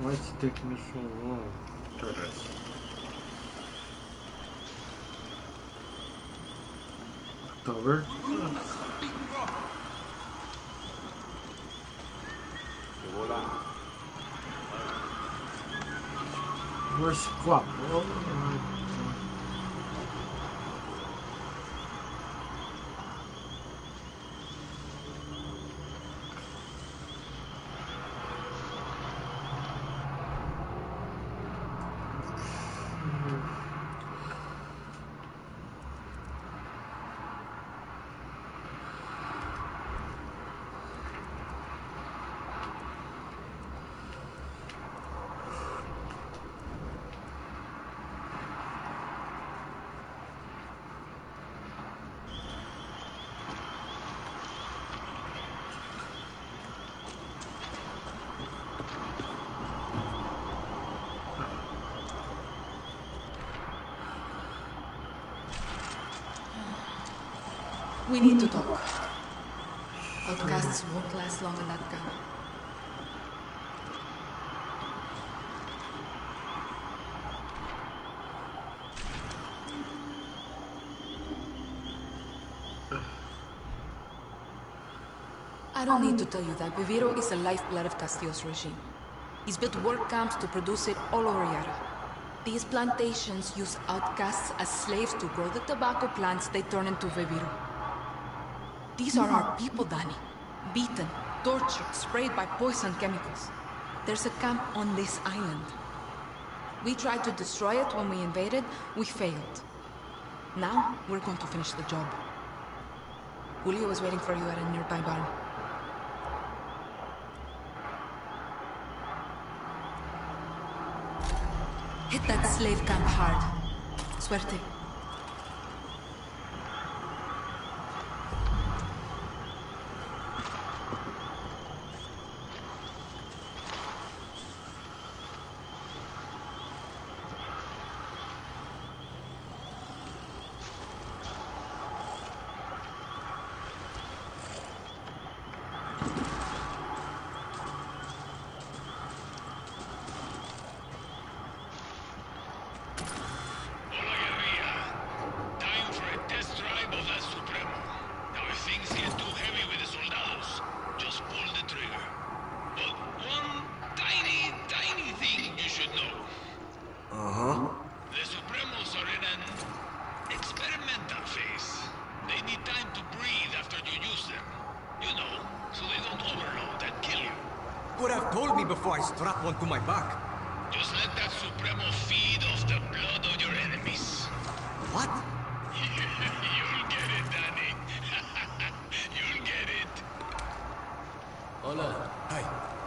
Why is it taking me so long? There it is. October? Where's Squab? Oh my god. We need to talk. Outcasts won't last long in that camp. I don't need to tell you that Viviro is the lifeblood of Castillo's regime. He's built work camps to produce it all over Yara. These plantations use outcasts as slaves to grow the tobacco plants they turn into Viviro. These are our people, Danny. Beaten, tortured, sprayed by poison chemicals. There's a camp on this island. We tried to destroy it when we invaded. We failed. Now, we're going to finish the job. Julio is waiting for you at a nearby barn. Hit that slave camp hard. Suerte. Before I strap one to my back. Just let that Supremo feed off the blood of your enemies. What? You'll get it, Danny. You'll get it. Hola. Hi.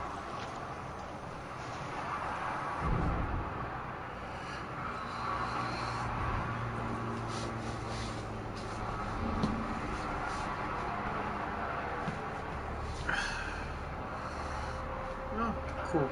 Oh, cool.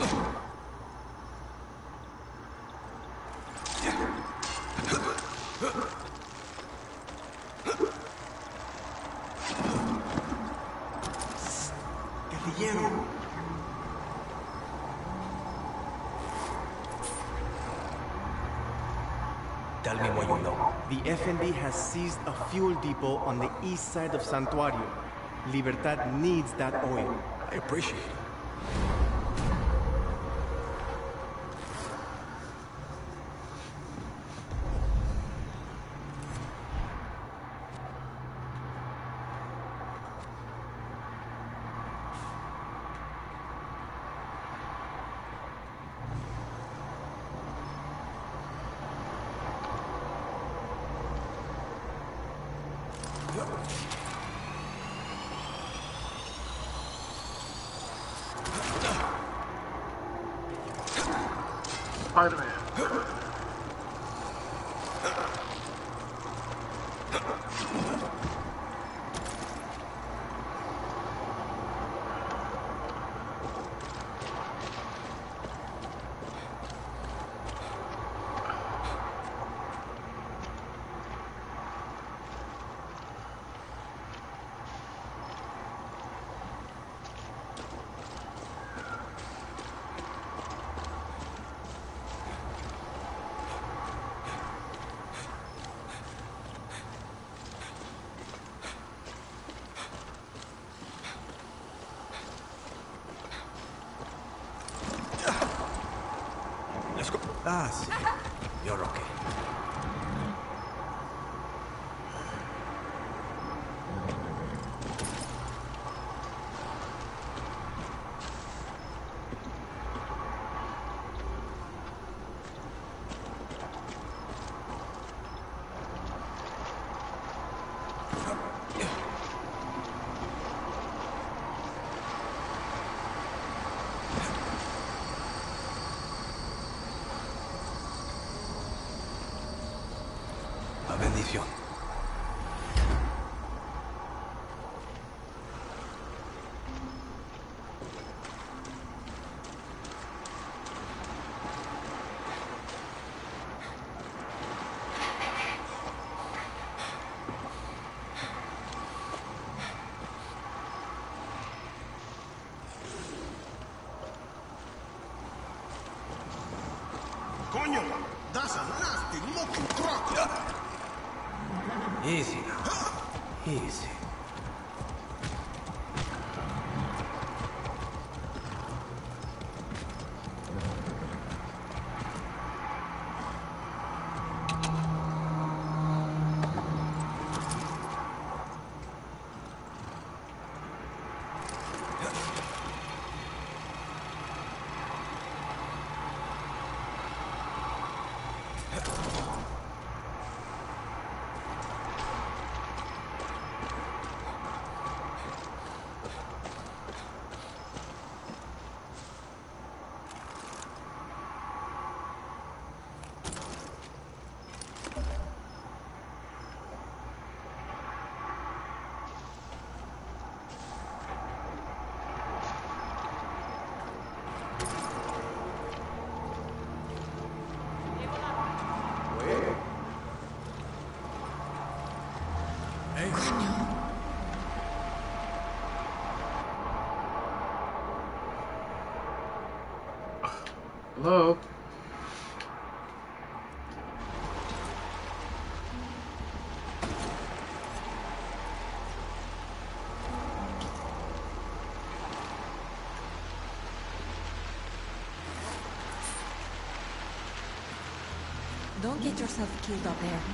Guerrillero. Tell me what you know. The FND has seized a fuel depot on the east side of Santuario. Libertad needs that oil. I appreciate it. Spider-Man. Let's go. Ah, sí. You're okay. La bendición. Coño, that's a nasty looking truck. Easy now. Easy. Hello? Don't get yourself killed out there.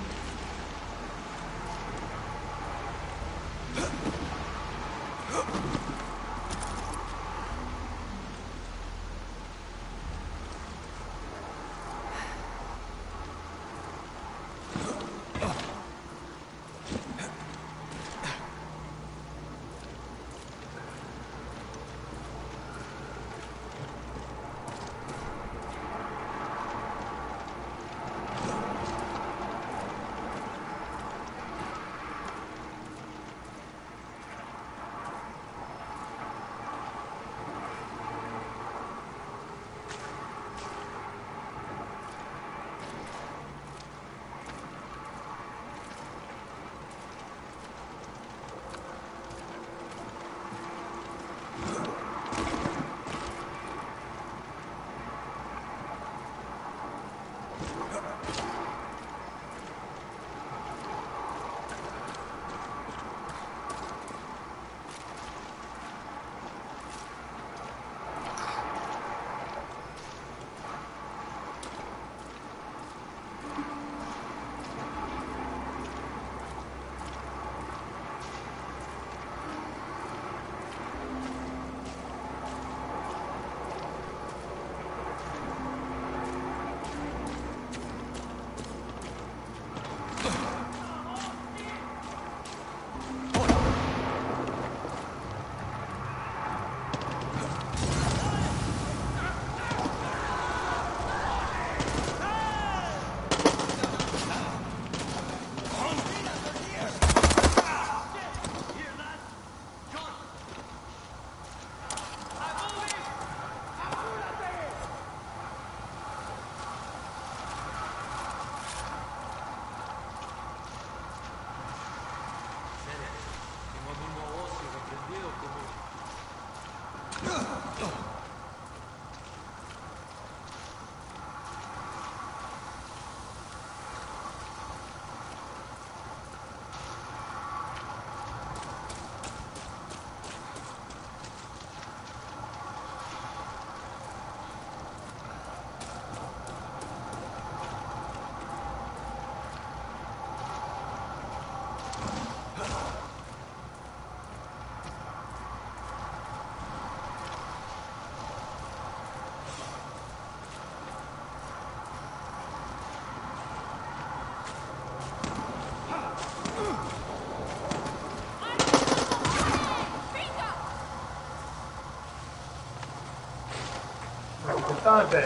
Dante.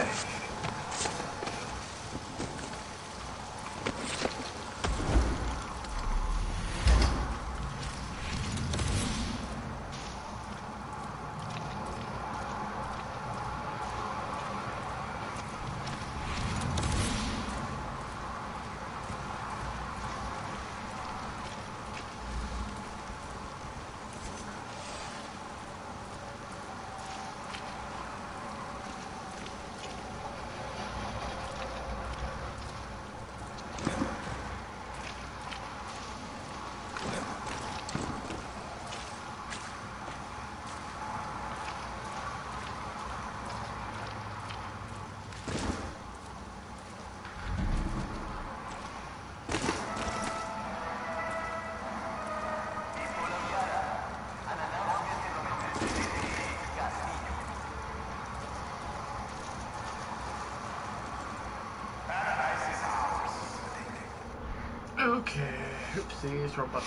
Okay, oopsies, robot.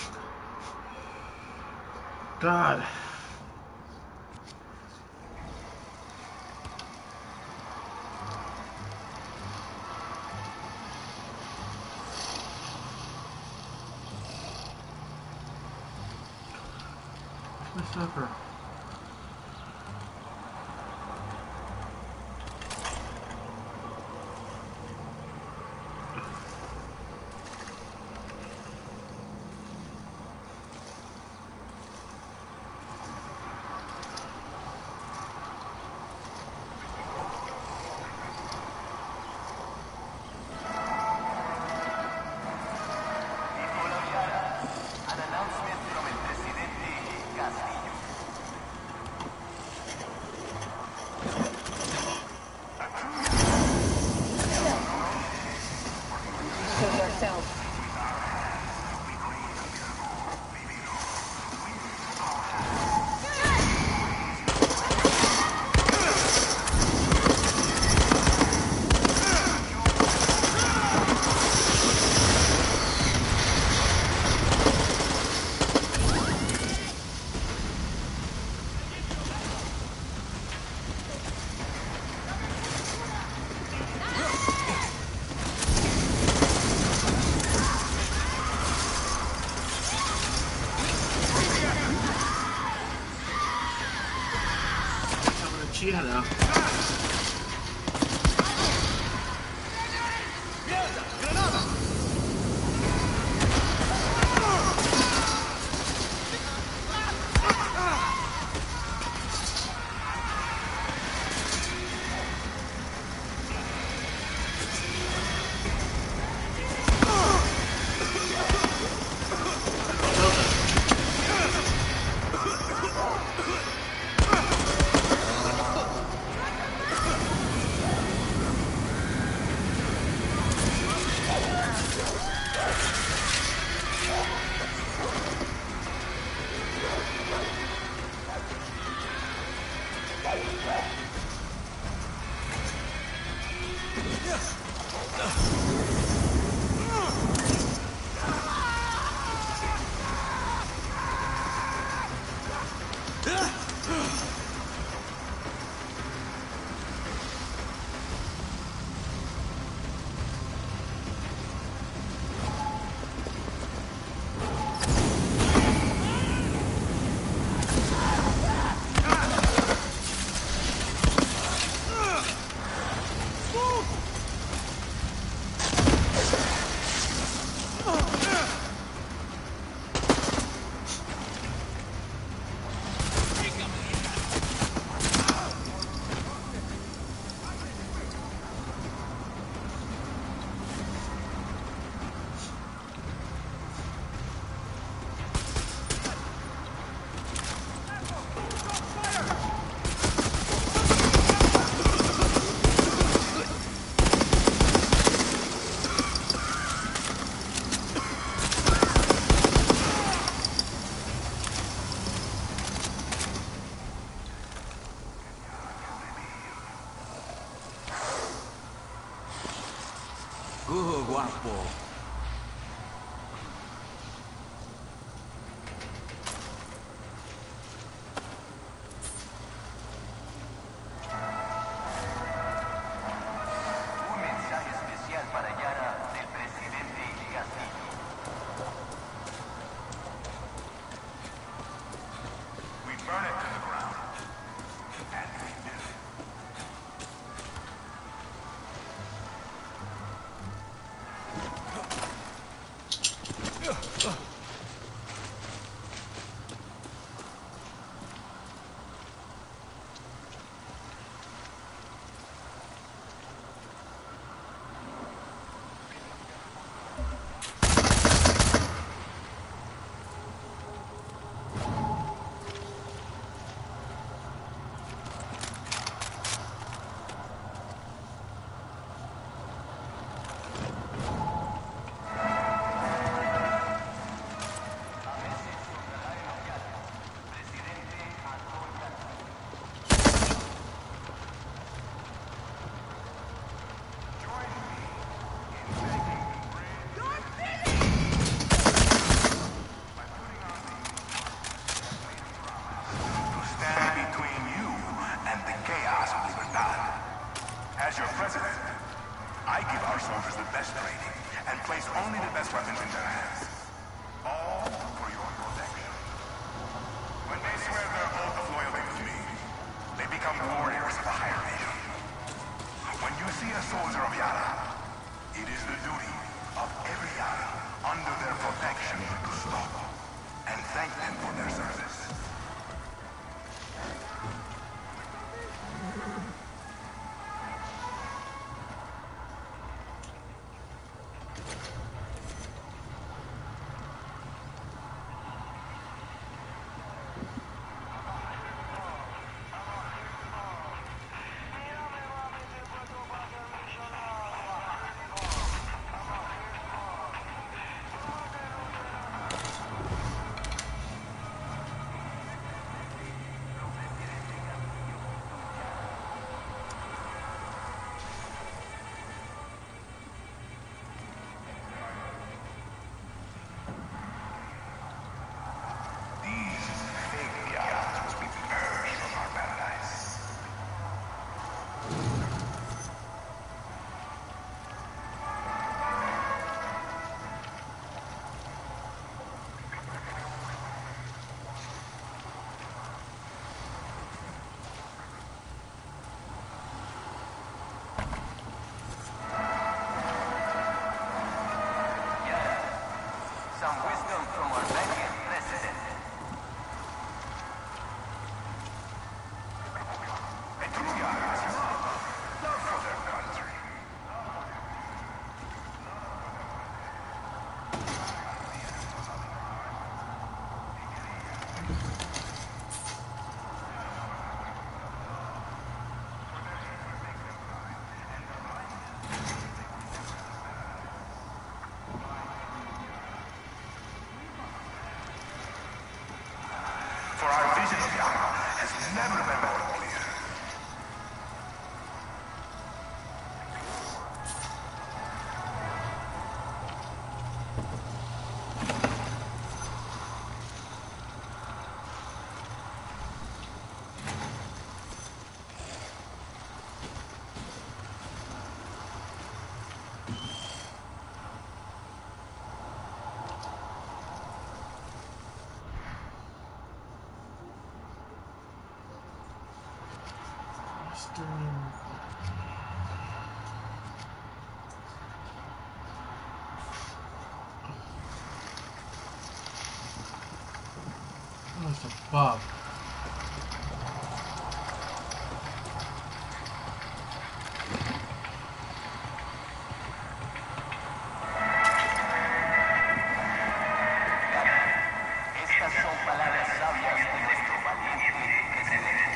God. Where's my supper? China. Guapo. Un mensaje especial para Yara del presidente Castillo. We burn it to the ground. And we do. As your president, I give our soldiers the best training and place only the best weapons in their hands. All for your protection. When they swear their oath of loyalty to me, they become warriors of a higher rating. When you see a soldier of Yara, it is the duty of every Yara under their protection to stop and thank them for their service. Some wisdom from our valiant president. A true Yara's love for their country. For our vision of Yara has never been more clear. What the fuck? Estas son palabras sabias de nuestro valiente presidente.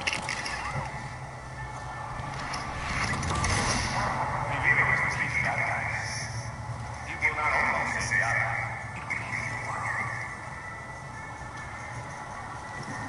Vivir en estas dificultades. It will not only save Yara, it will heal the world.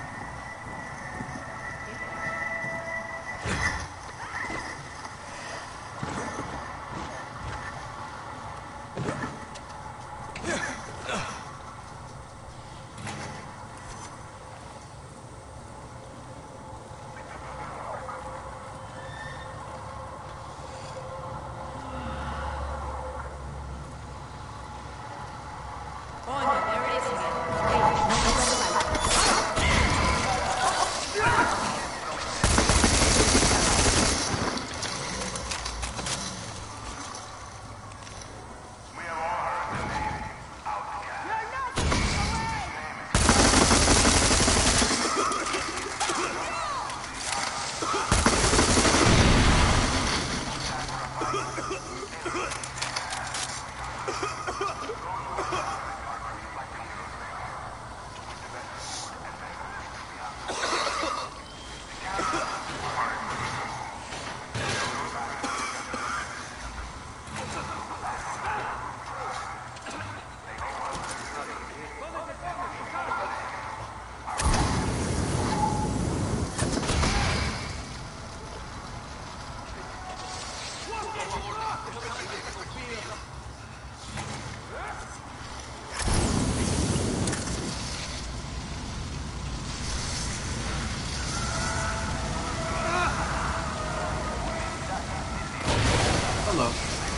Hello.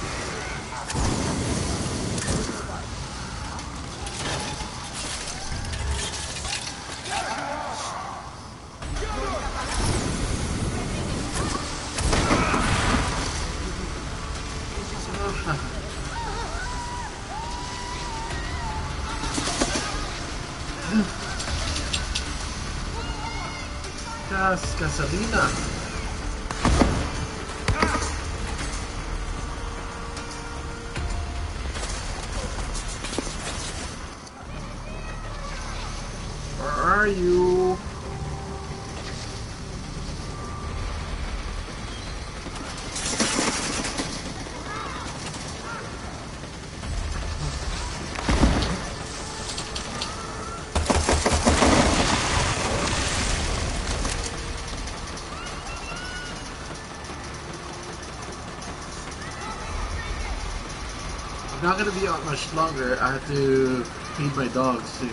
Gas, gasolina. Where are you? Not gonna be out much longer. I have to feed my dogs soon.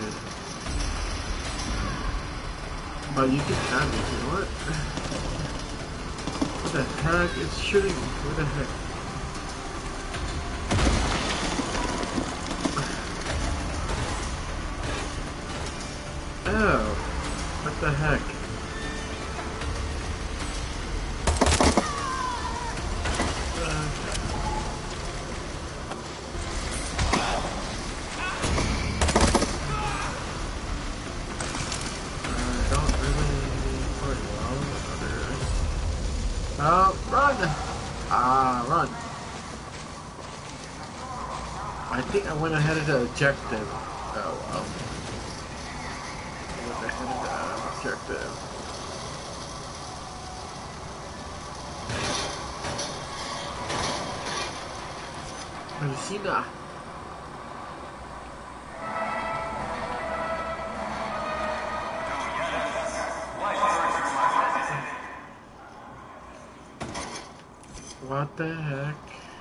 But you can have it, you know what? What the heck? It's shooting me. What the heck? Oh. What the heck? Run! Run. I think I went ahead of the objective. Oh, well. I went ahead of the objective. Medicina. What the heck?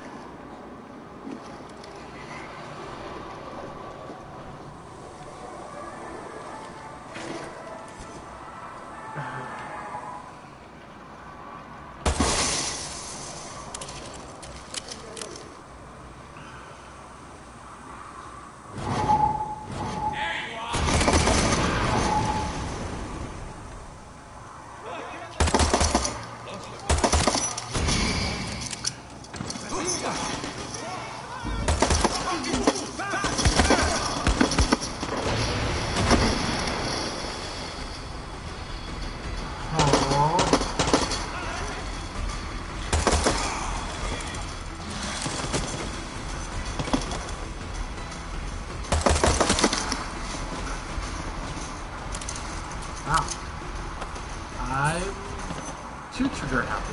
I'm too trigger happy.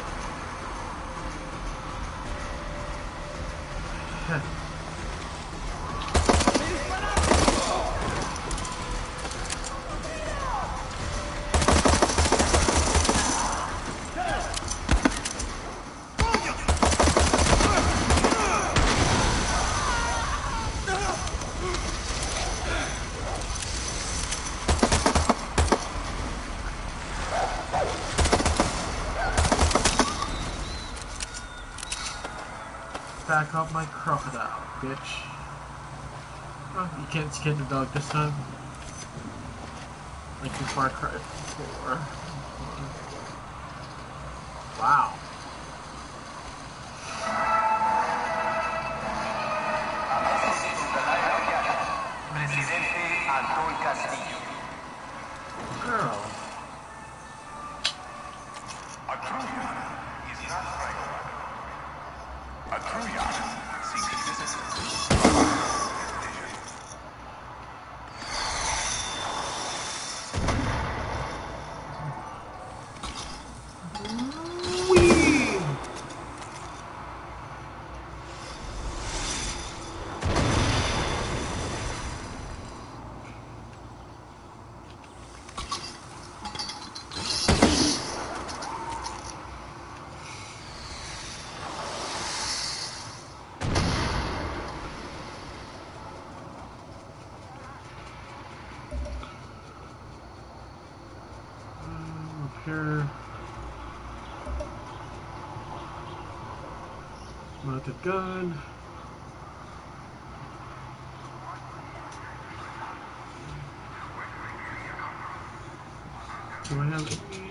Back off my crocodile, bitch. Oh, you can't skin the dog this time. Like in Far Cry 4. Wow. Presidente Anton Castillo. Girl. A true yacht is not like a weapon. A true yacht seeks discipline. Mounted gun. Do I have any?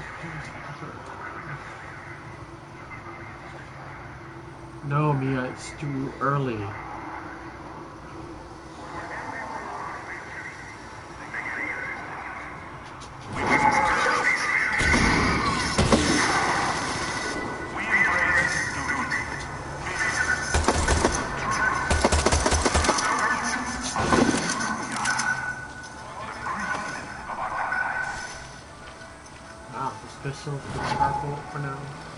No, Mia, it's too early. Wow, this pistol is pretty powerful for now.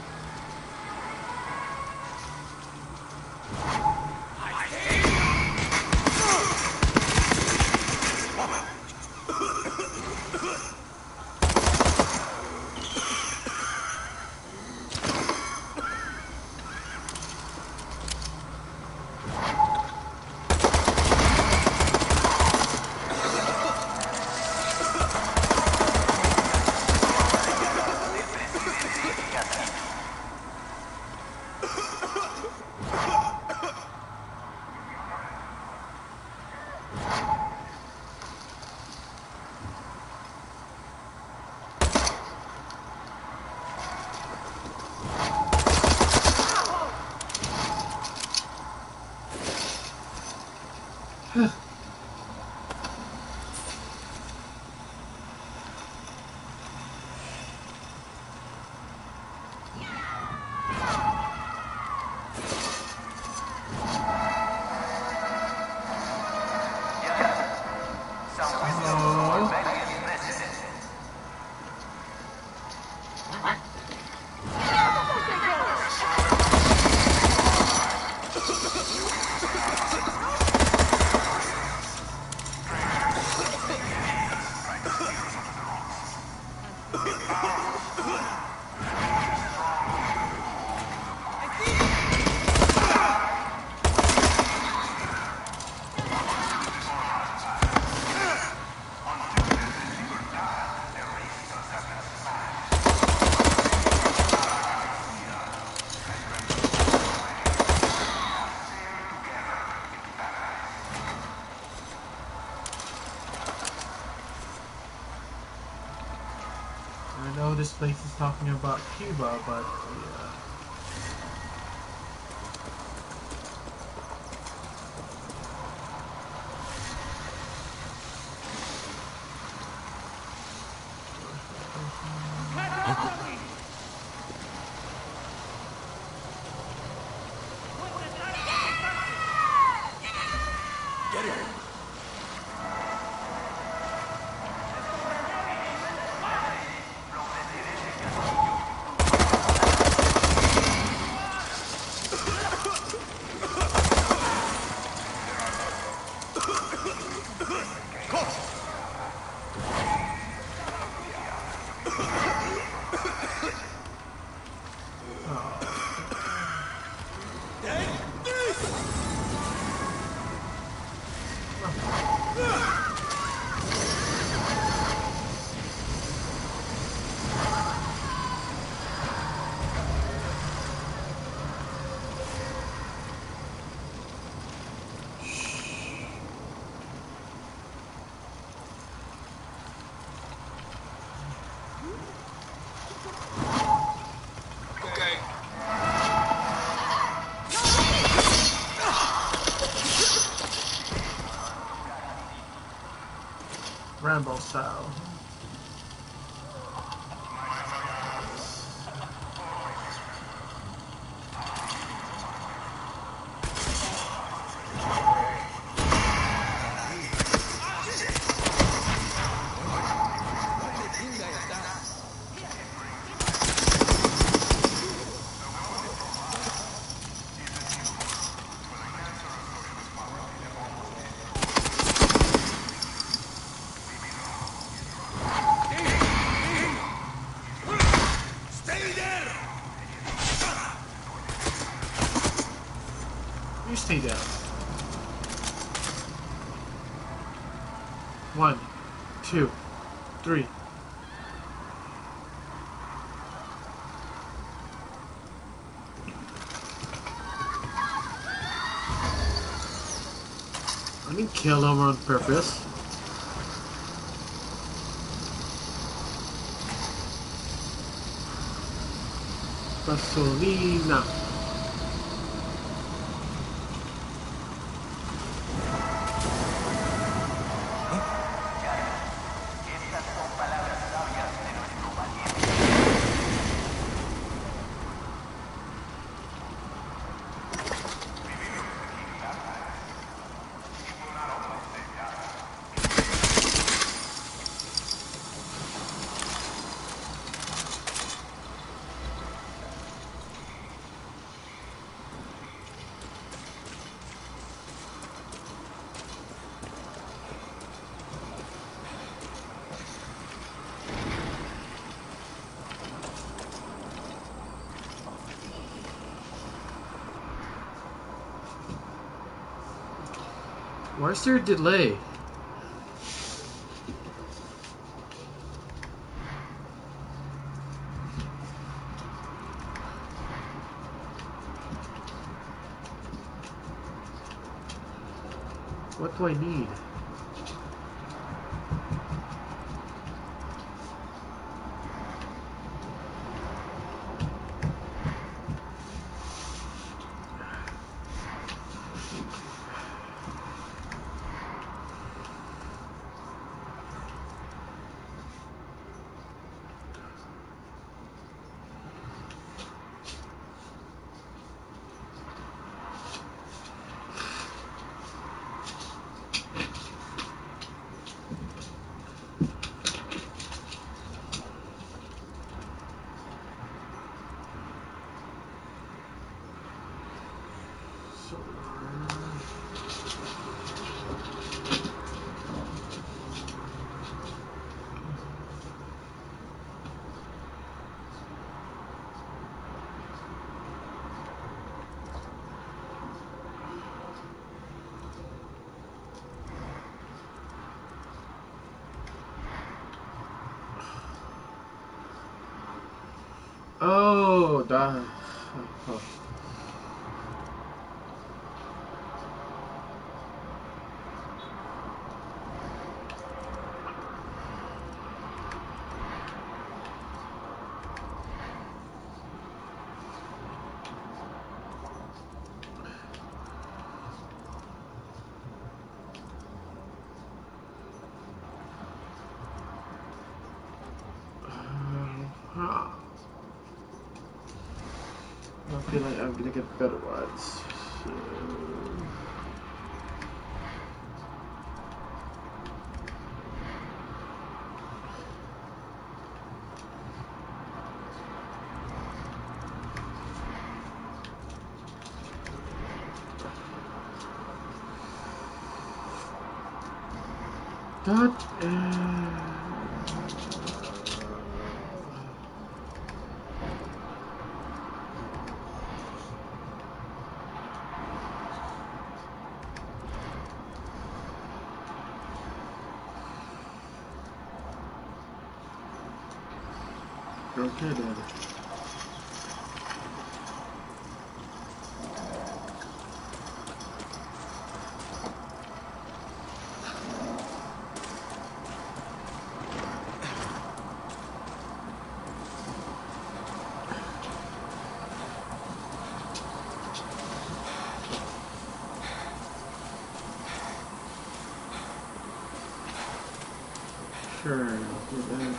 I know this place is talking about Cuba, but yeah. Rambo style. You stay down. 1, 2, 3. didn't kill him on purpose. Gasolina. Why is there a delay? What do I need? Oh, that. Oh. I feel like I'm gonna get better ones. So... That okay then. Sure, do that.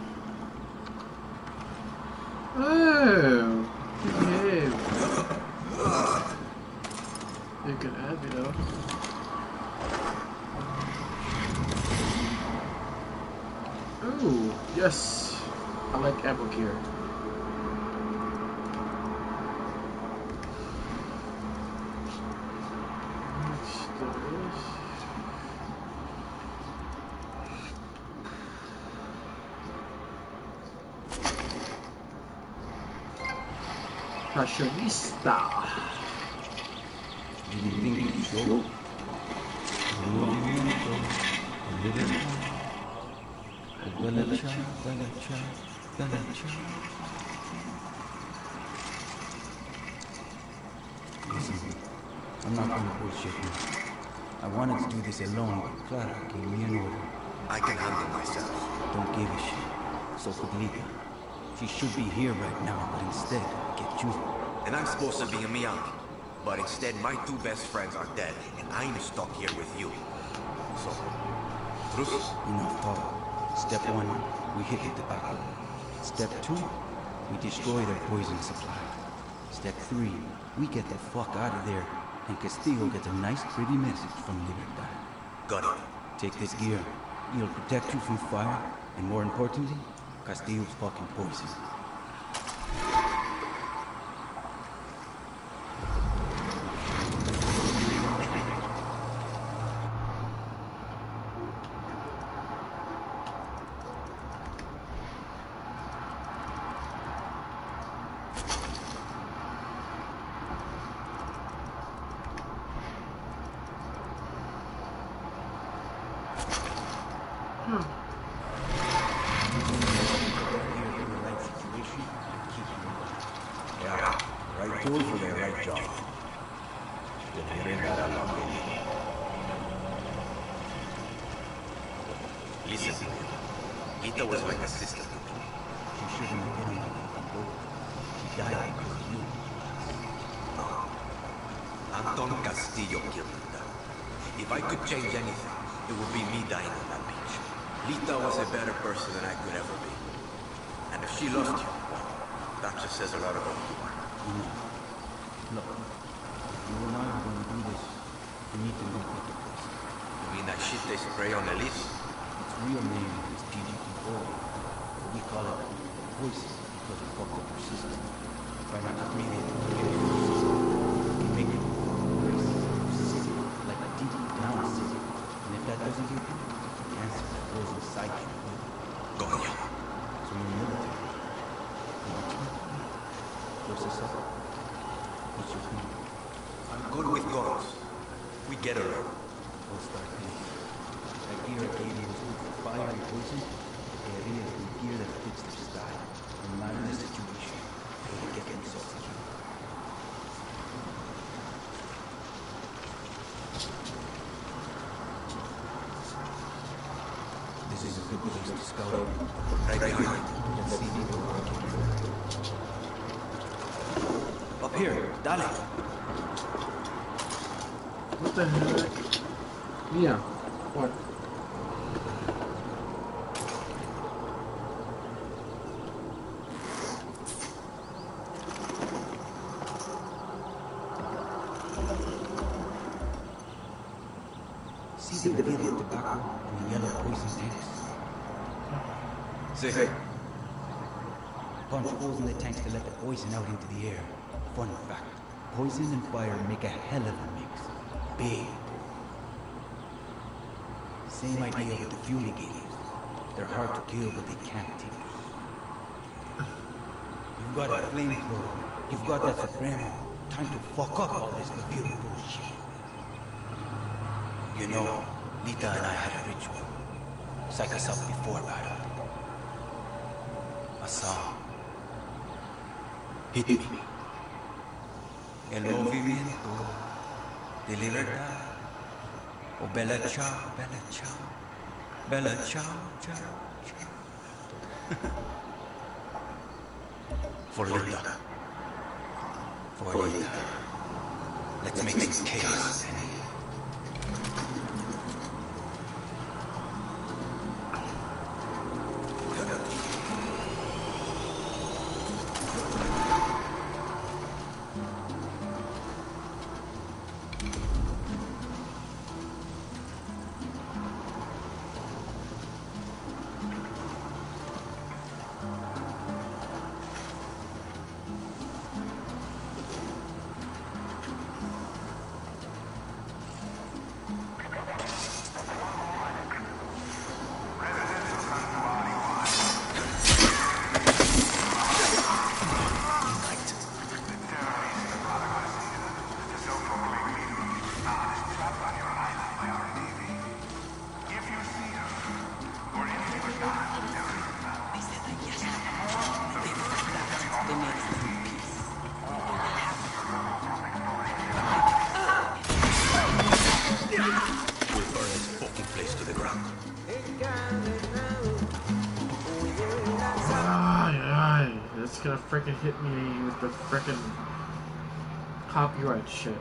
Oh, behave. have, you know. Ooh, yes. I like apple gear. Fashionista. Did you think you show? Listen, I'm not gonna bullshit you. I wanted to do this alone, but Clara gave me an order. I can handle myself. Don't give a shit. So could Lita. She should be here right now, but instead, I get you. And I'm supposed to be a Miyagi. But instead, my two best friends are dead, and I'm stuck here with you. So, truce? Enough talk. Step 1, we hit the tobacco. Step 2, we destroy their poison supply. Step 3, we get the fuck out of there, and Castillo gets a nice pretty message from Libertad. Got it. Take this gear. It'll protect you from fire, and more importantly, Castillo's fucking poison. Right tool for the right job. Listen, Lita was like a sister to me. She shouldn't have been like that, bro. She died because of you. Anton Castillo killed Lita. If I could change anything, it would be me dying on that beach. Lita was a better person than I could ever be. And if she lost you, well, that just says a lot about who you are. Look, you and I are going to do this. We need to locate the person. You mean that shit they spray on Elise? Its real name is PG-24, but we call it Voices because we fucked up our system. Try not to breathe it. We make it persistent, like a deep down system. And if that doesn't get you, the cancer that grows inside you will. Coño. So you're military. What's this up? What's your name? I'm good with guns. We get along. We'll start this. That gear I gave you was good for fire and poison. The idea is the gear that fits their style. No matter the situation, they will get themselves killed. This is a good place to scout out. Right behind. Let's see if we're working. Up here, dale. What the heck? Yeah. What? See the yellow tobacco and the yellow poison tanks? See. Punch holes in the tanks to let the poison out into the air. Fun fact, poison and fire make a hell of a mix. Big. Same idea with the fumigators. They're hard to kill, but they can't take it. You've got a flamethrower. You've got that Supremo. Time to fuck up all this computer bullshit. You know, Lita and I had a ritual. Psych us up before battle. A song. Hit me. El movimiento de libertad. Oh, bella ciao, bella ciao. Bella ciao, ciao, ciao. For Lita. For Lita. Let's make some chaos. it's gonna freaking hit me with the freaking copyright shit.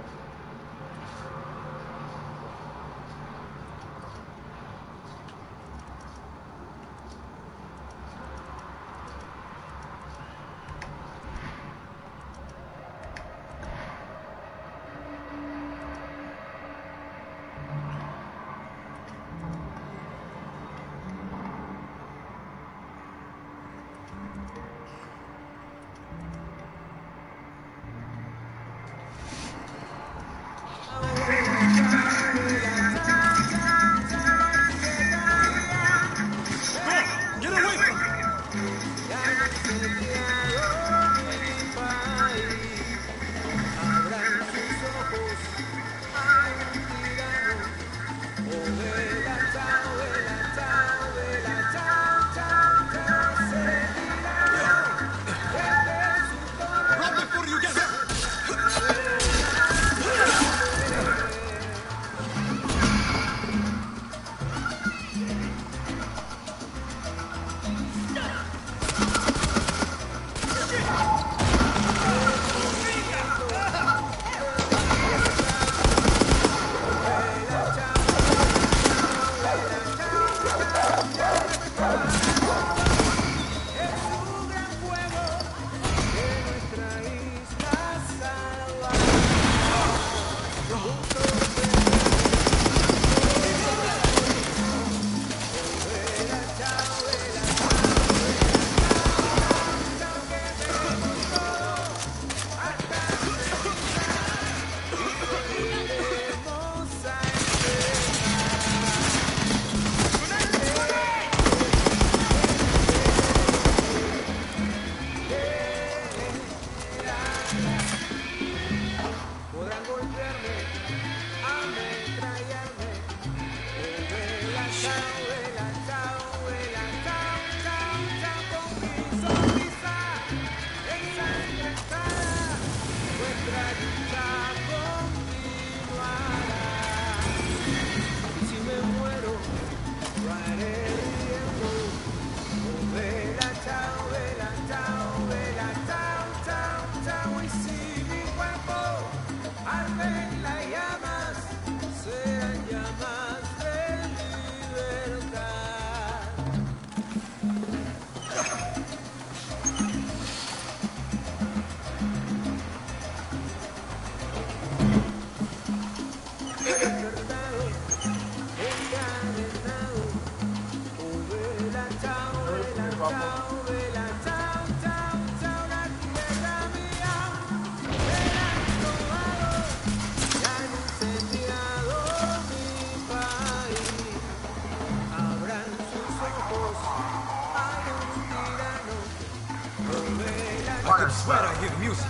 I swear I hear music.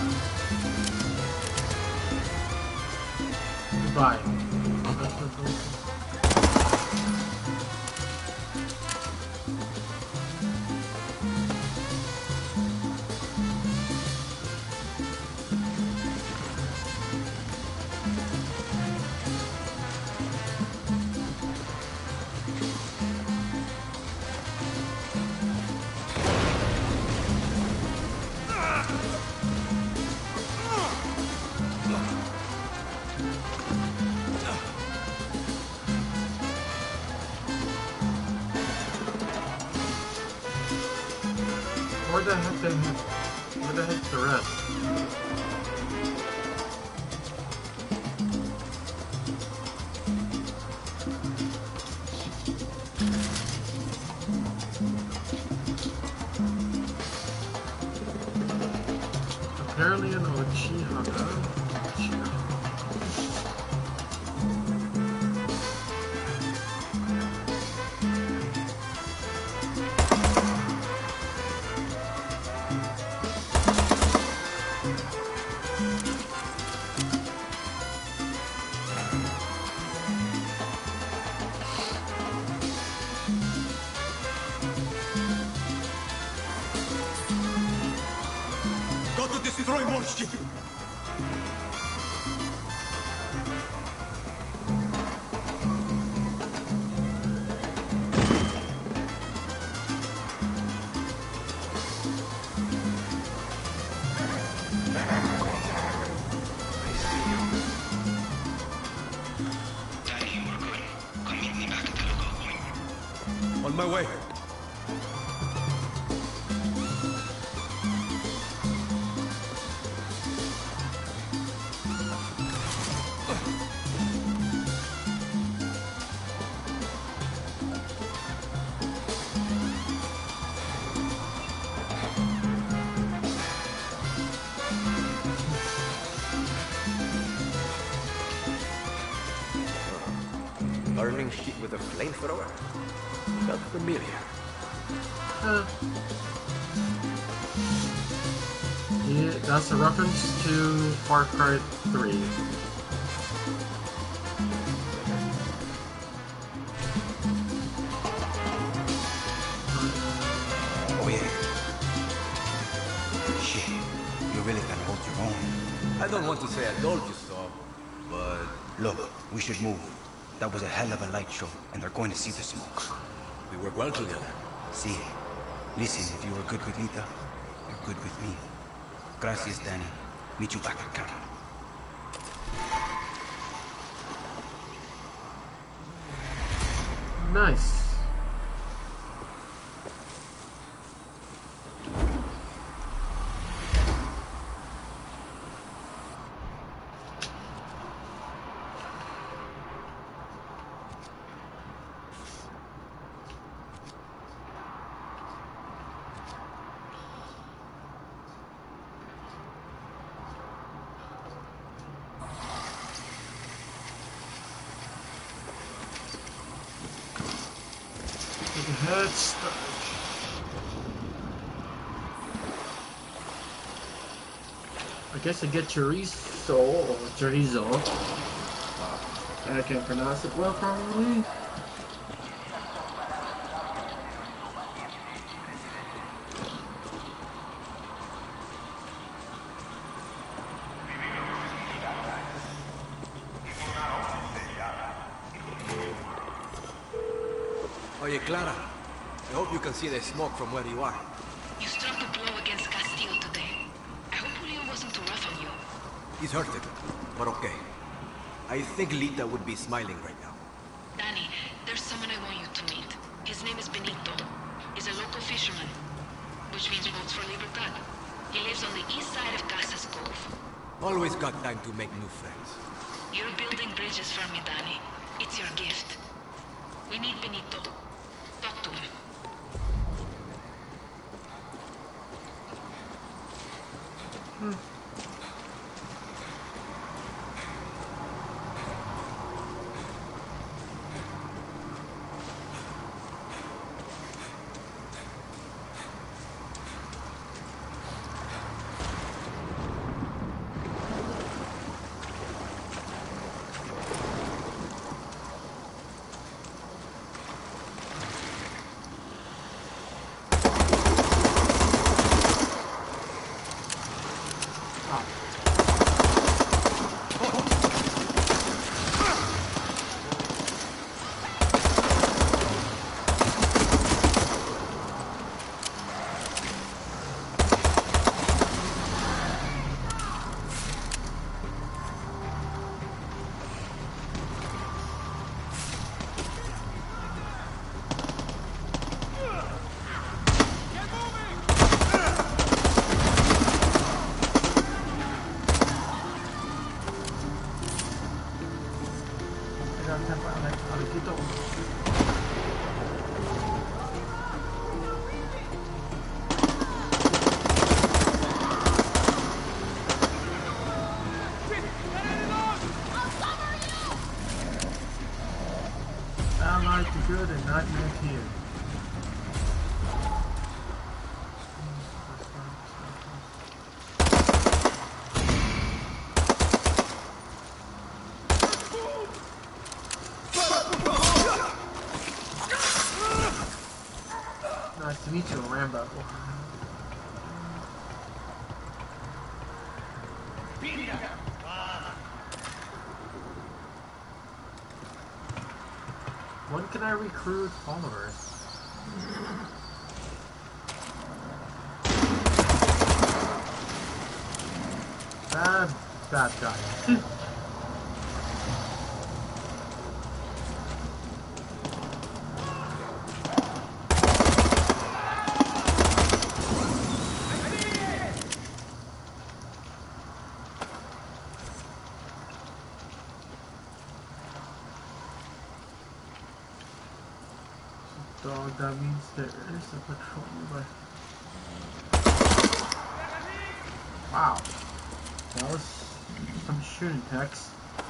Bye. Where the heck's the rest? Apparently an Uchiha. Go to destroy more ship! Danny, we're good. Come meet me back at the lookout point. On my way. Burning shit with a flamethrower? Felt familiar. Yeah, that's a reference to Far Cry 3. Oh yeah. Shit, you really can hold your own. I don't want to say I told you so, but... Look, we should move. That was a hell of a light show, and they're going to see the smoke. we work well together. See, listen, if you were good with Lita, you're good with me. Gracias, Danny. Meet you back at camp. Nice. Head start. I guess I get chorizo or chorizo. I can't pronounce it well, probably. Oye, Clara. I hope you can see the smoke from where you are. You struck a blow against Castillo today. I hope Julio wasn't too rough on you. He's hurted, but okay. I think Lita would be smiling right now. Danny, there's someone I want you to meet. His name is Benito. He's a local fisherman, which means he votes for Libertad. He lives on the east side of Casas Cove. Always got time to make new friends. You're building bridges for me, Danny. It's your gift. We need Benito. Talk to him. Alejito. Allied to good and not meant here. Nice to meet you, Rambo. When can I recruit followers? Bad guy. Dog, that means there is a patrol by. Wow. That was some shooting text.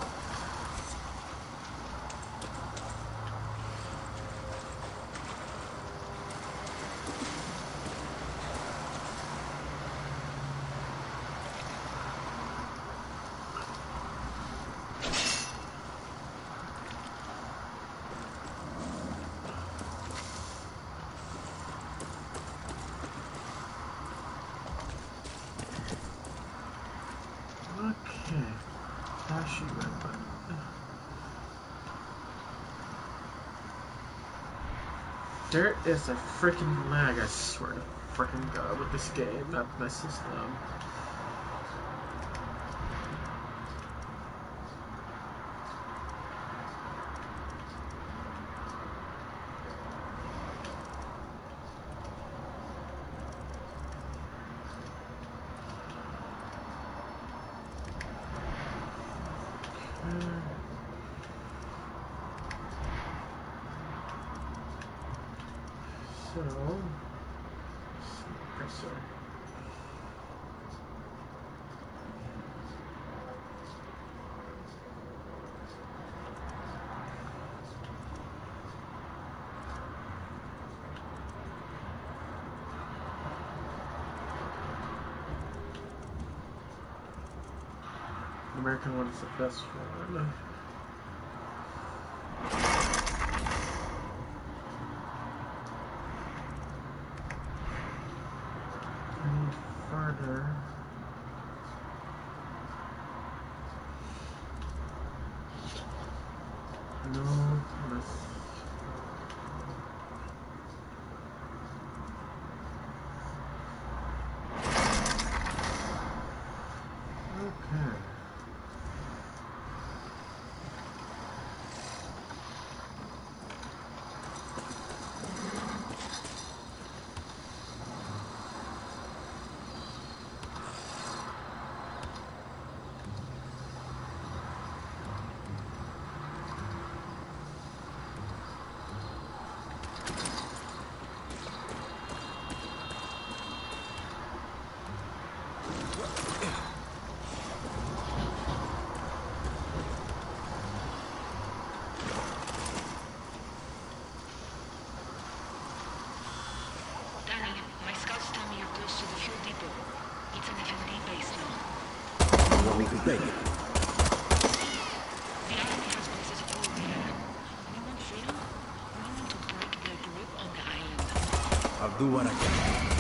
There is a freaking lag, I swear to freaking God, with this game, not my system. So, compressor. American one is the best one. Further. No, let's. Okay. Beg it. The army has bases all there. We want freedom. We want to break their grip on the island. I'll do what I can.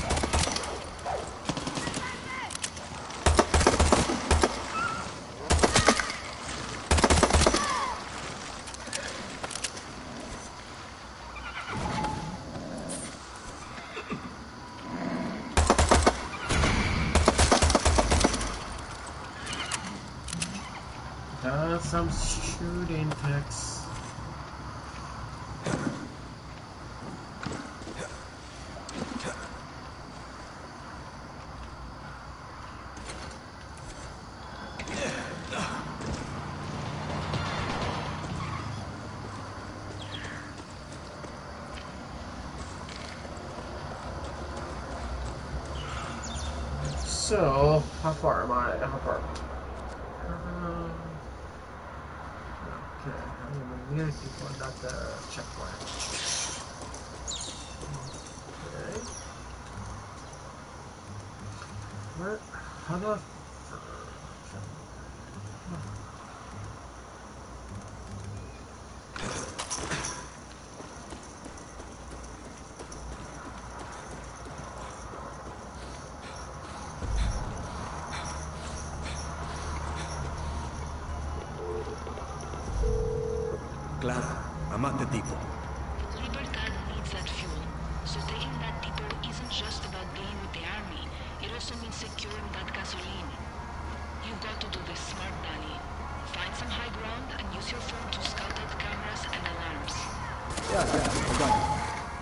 Some shooting text. So, how far am I? How far? Okay, I'm near people, not the checkpoint. Okay. Where? How do I? Clara, I'm at the depot. Libertad needs that fuel, so taking that depot isn't just about dealing with the army. It also means securing that gasoline. You've got to do this smart, Danny. Find some high ground and use your phone to scout out cameras and alarms. Yeah, I got it.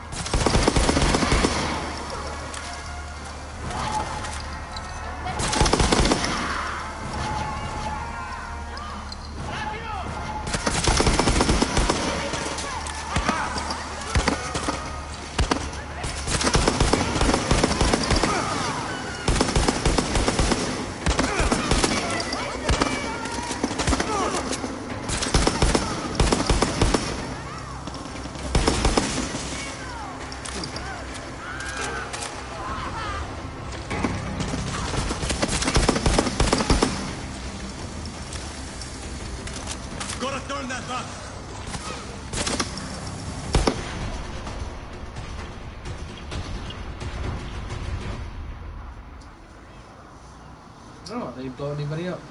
Gotta turn that back! Oh, they didn't blow anybody up.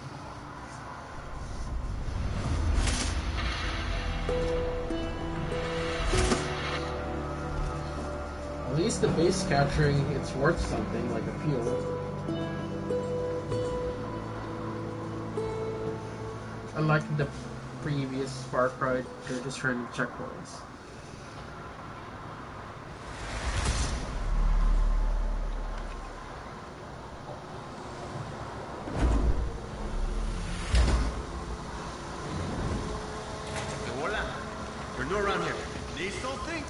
At least the base capturing, it's worth something, like a fuel. Unlike the previous Far Cry, they're just random checkpoints. Hola. You're new around here. Need something?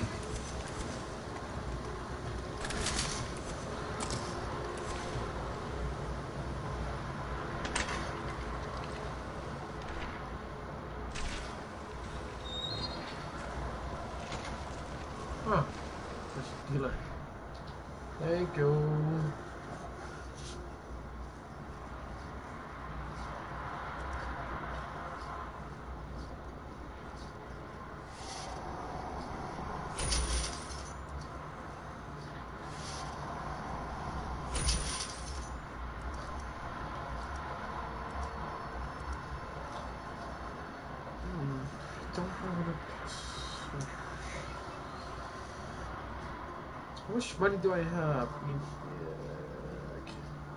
Huh. There's a dealer. Thank you. Don't know what how much money do I have? Okay.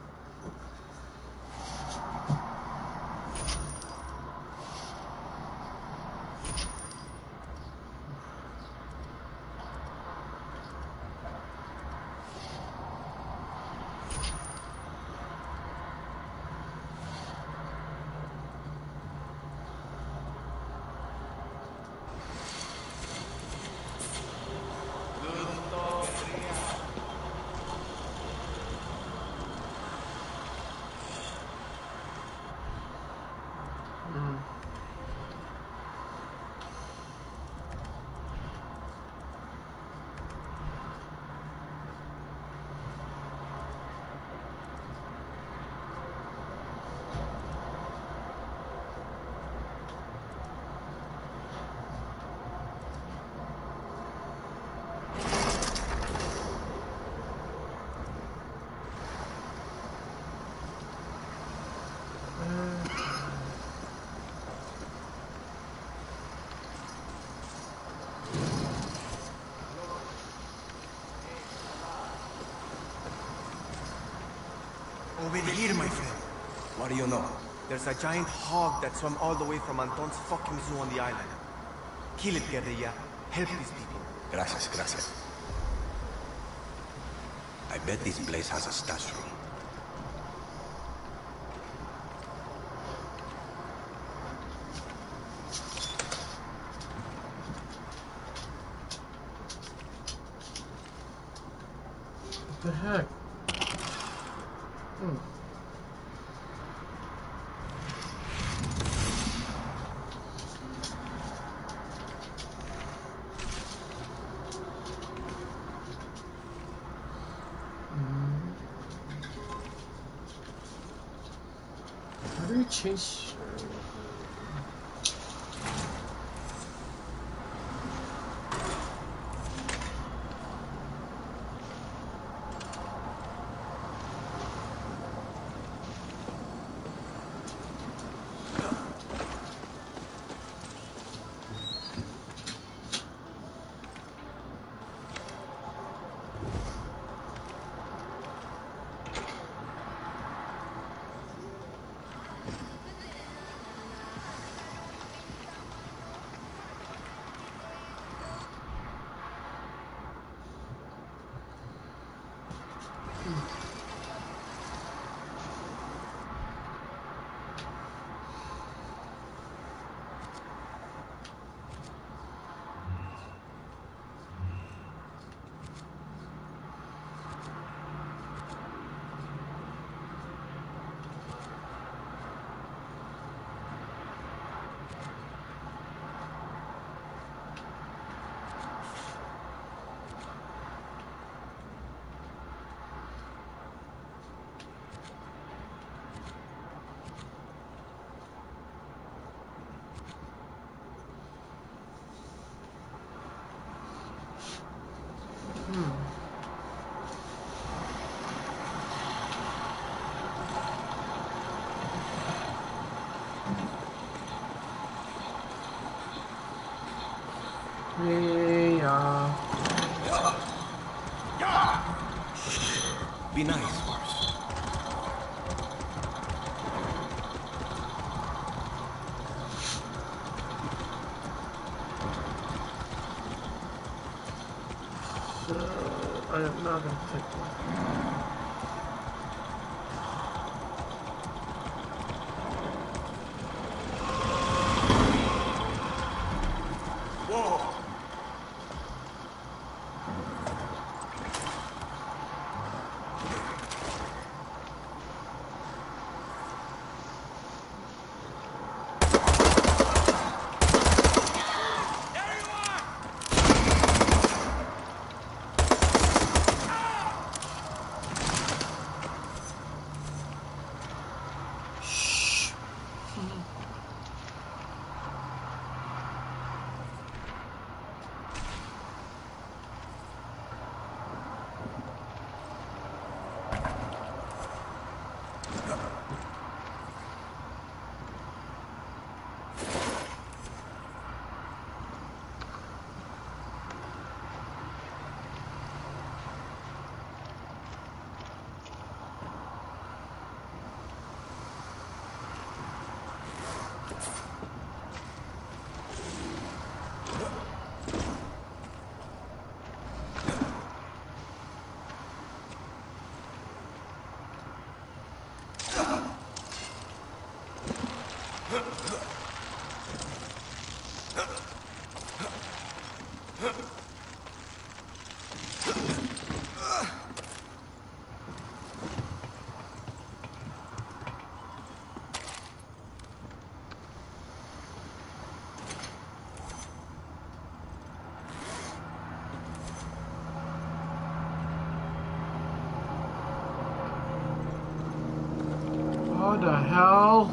Over here, my friend. What do you know? There's a giant hog that swam all the way from Anton's fucking zoo on the island. Kill it, guerrilla. Help these people. Gracias, gracias. I bet this place has a stash room. What the heck? How do you change? Be nice first. I am not gonna take one. What the hell?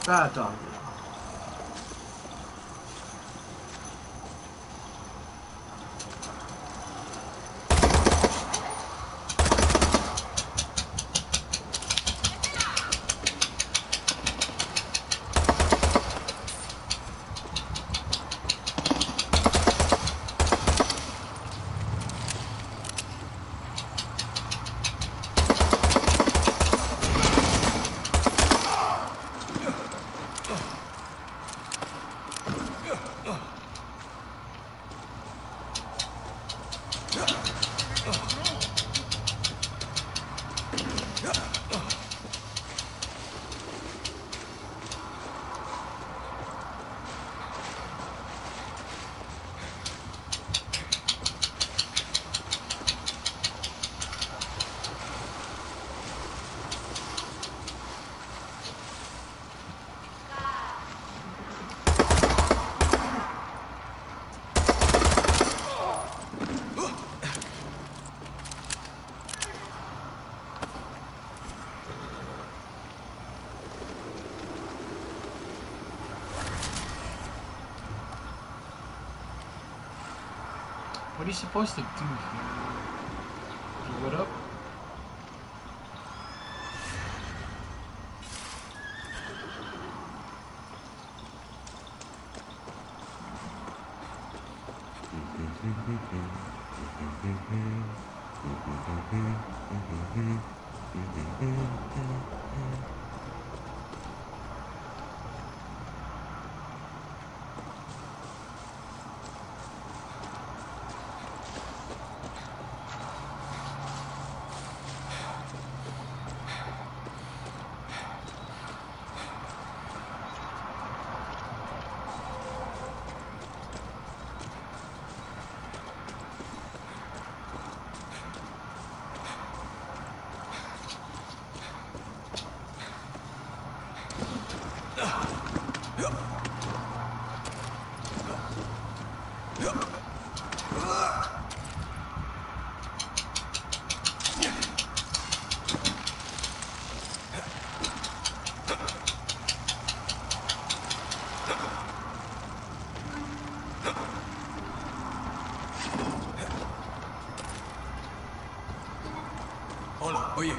Bad dog. What are you supposed to do here? Blow it up? Hola, oye.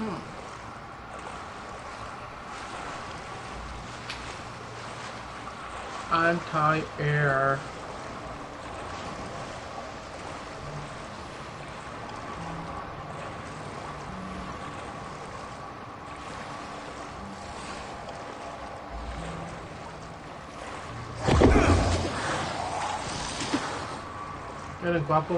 Anti-air. Eres guapo.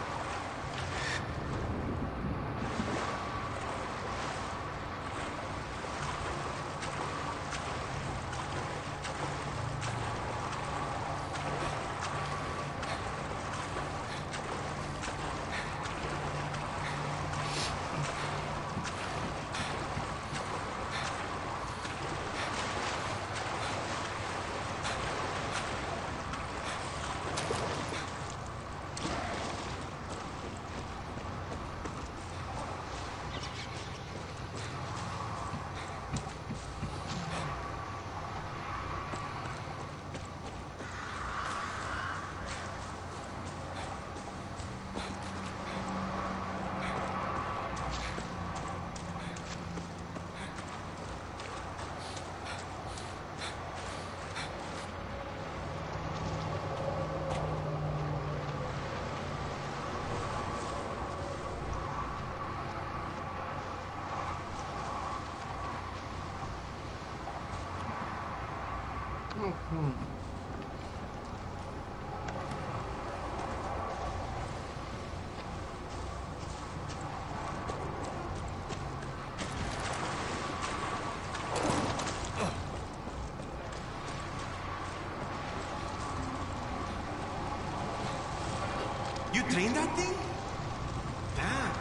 You trained that thing? Damn.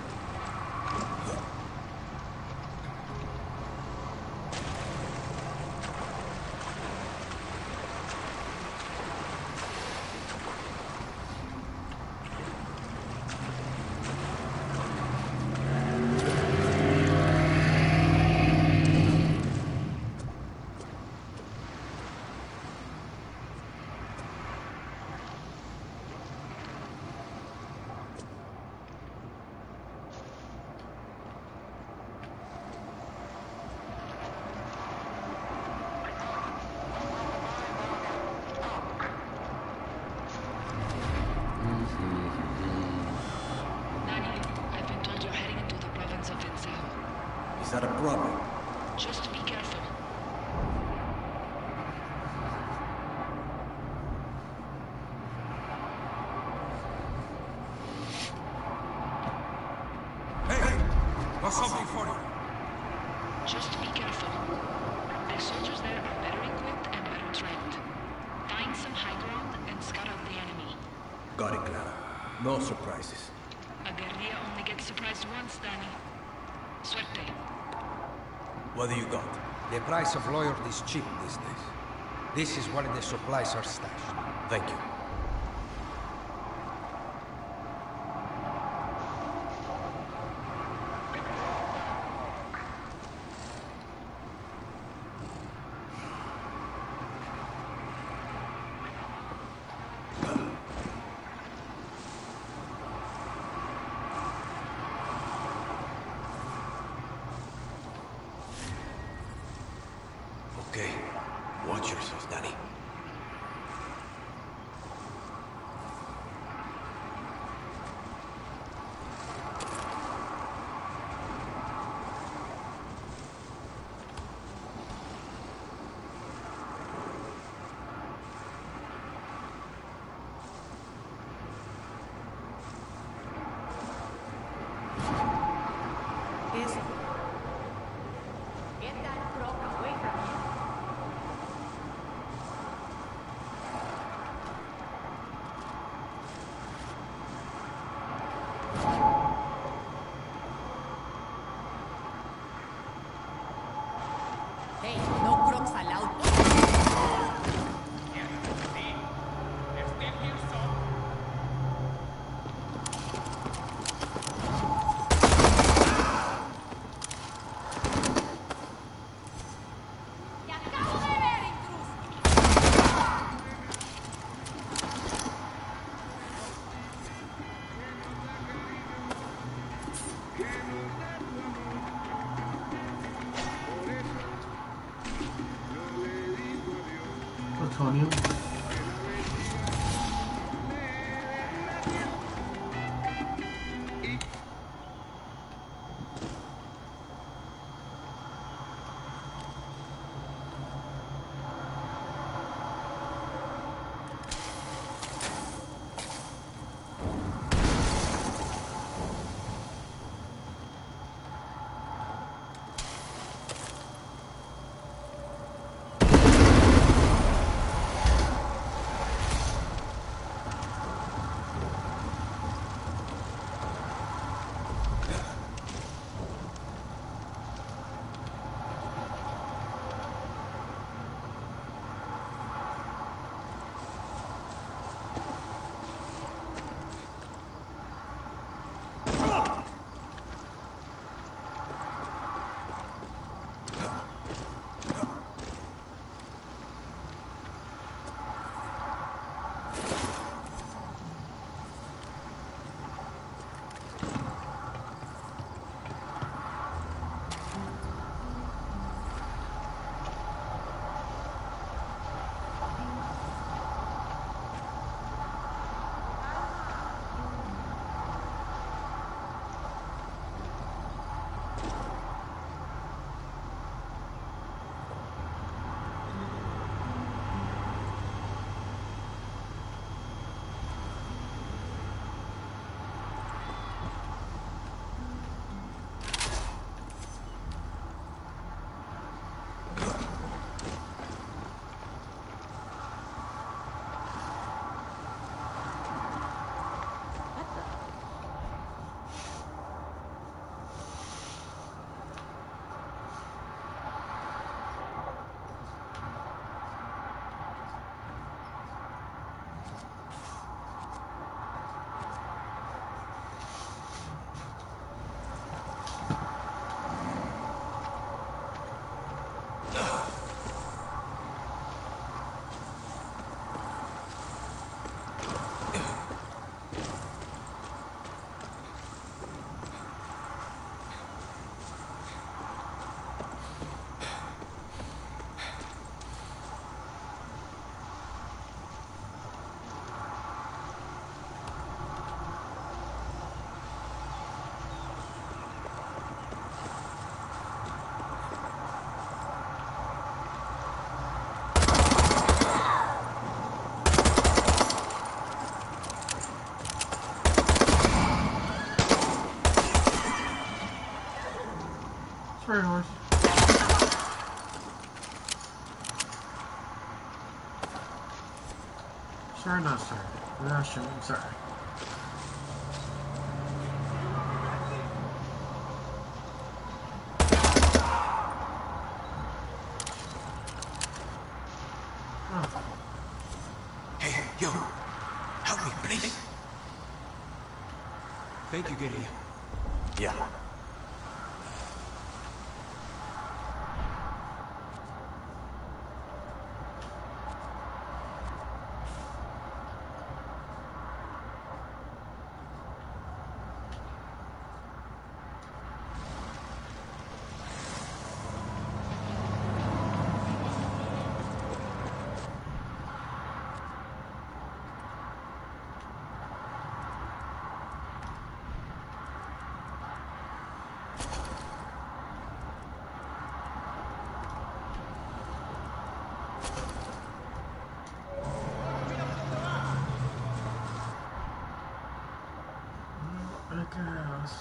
Danny, I've been told you're heading into the province of Vencejo. Is that a problem? Just be careful. Hey! Got something for you. Just be careful. The soldiers there are better equipped and better trained. Find some high ground and scout out the enemy. Got it, Clara. No surprises. A guerrilla only gets surprised once, Danny. Suerte. What do you got? The price of loyalty is cheap these days. This is where the supplies are stashed. Thank you. Okay. Watch yourself, Danny. Antonio. Sorry, horse. Sorry, not sorry. Not sure. I'm sorry. Hey, yo. Help me, please. Thank you, Guerrilla. Yeah. I guess.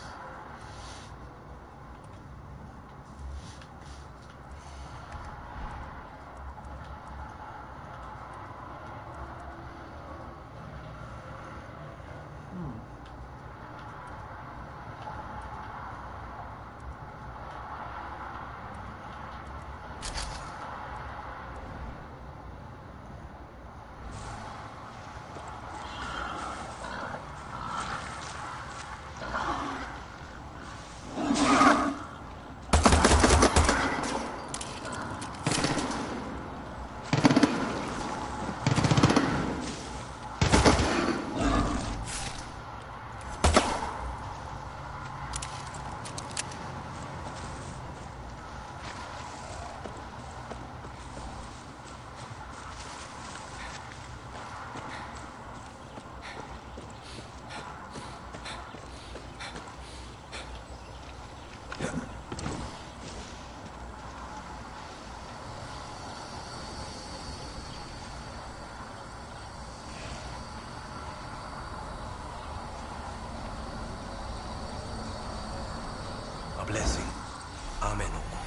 blessing. Amen.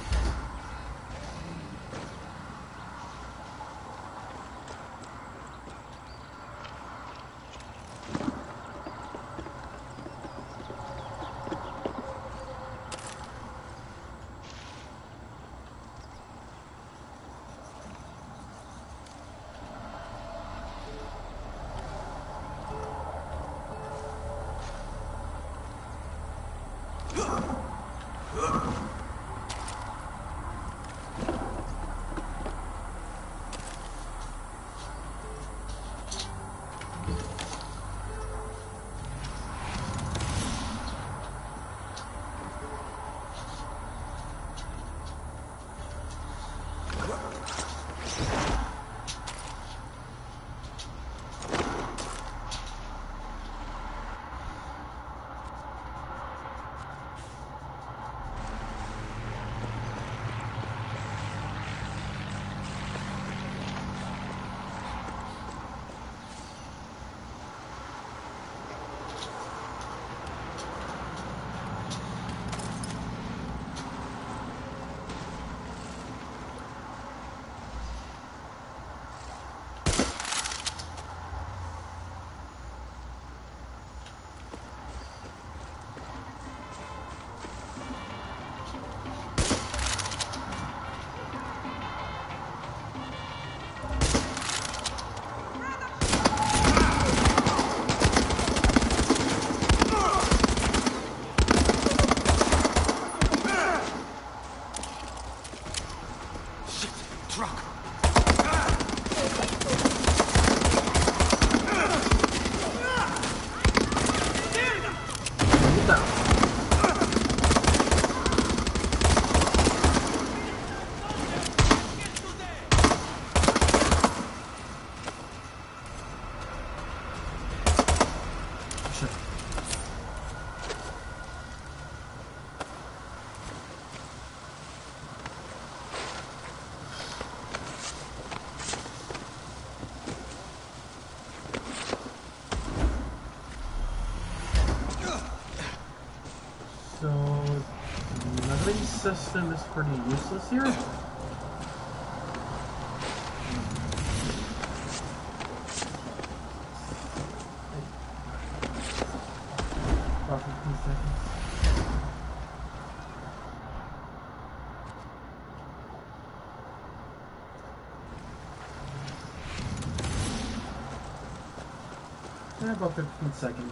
So, navigation system is pretty useless here. About 15 seconds. Yeah, about 15 seconds.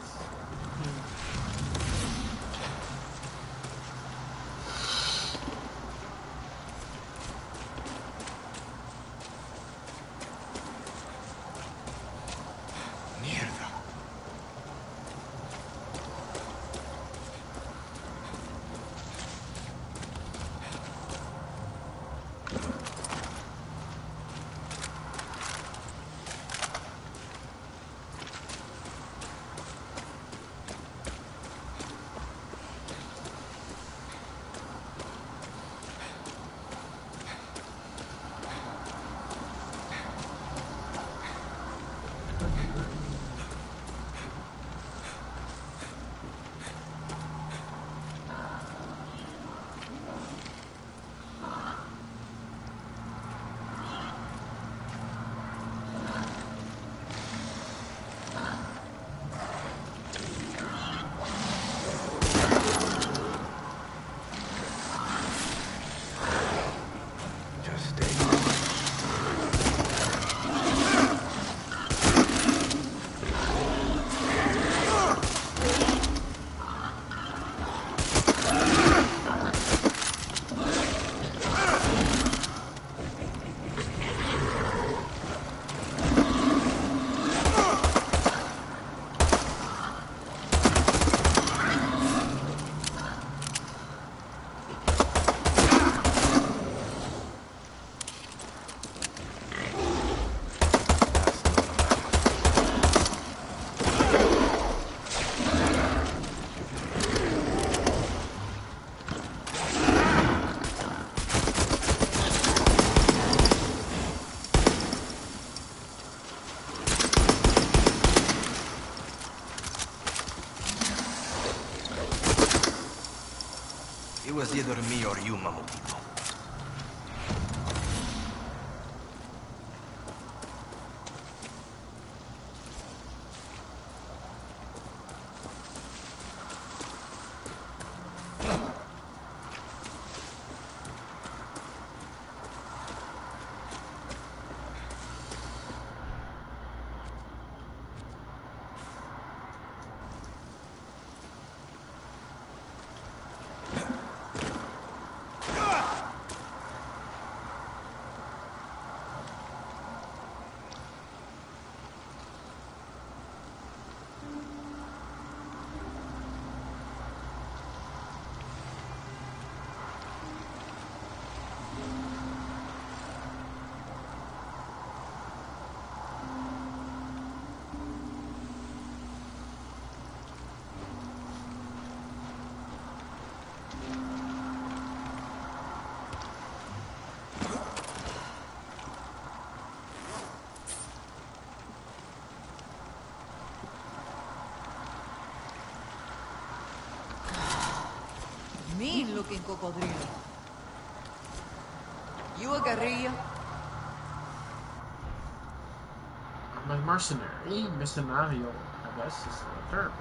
was either me or you, Mamutito. Mean-looking cocodrilo. You a guerrilla? I'm a mercenary. Mercenario, I guess is the term.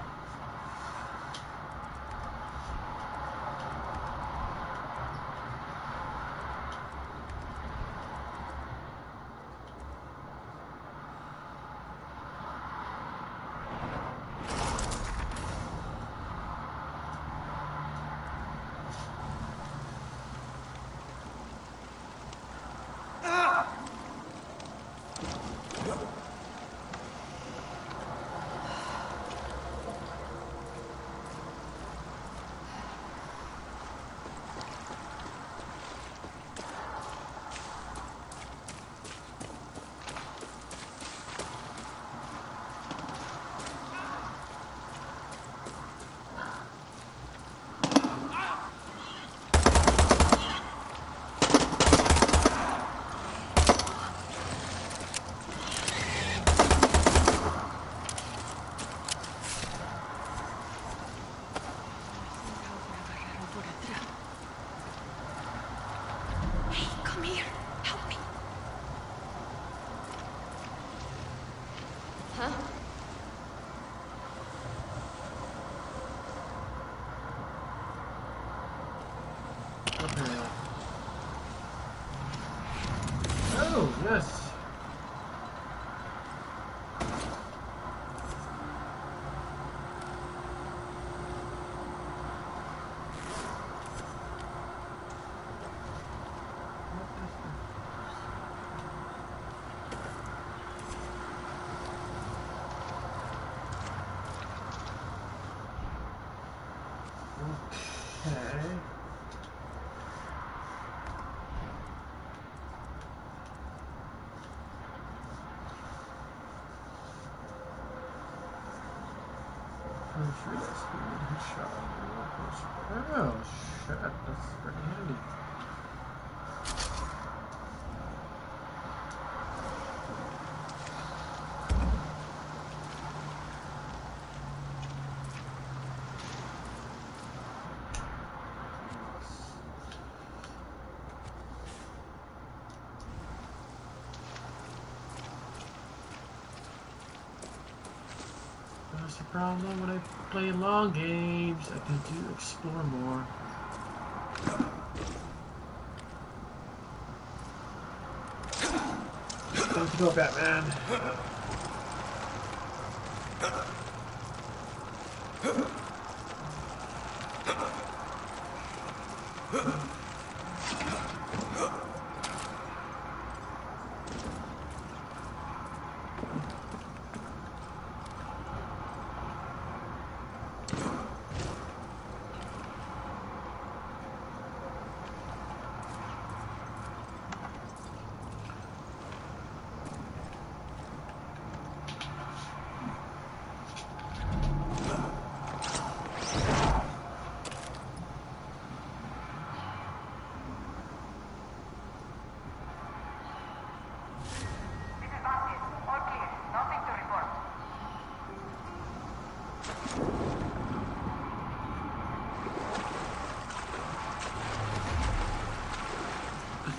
Oh, yes. Okay. I'm sure that's good. Shot. Oh, shit. That's pretty handy. That's the problem when I play long games. I can do explore more. Time to go, Batman.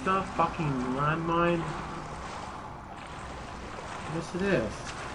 the fucking landmine? Yes, it is.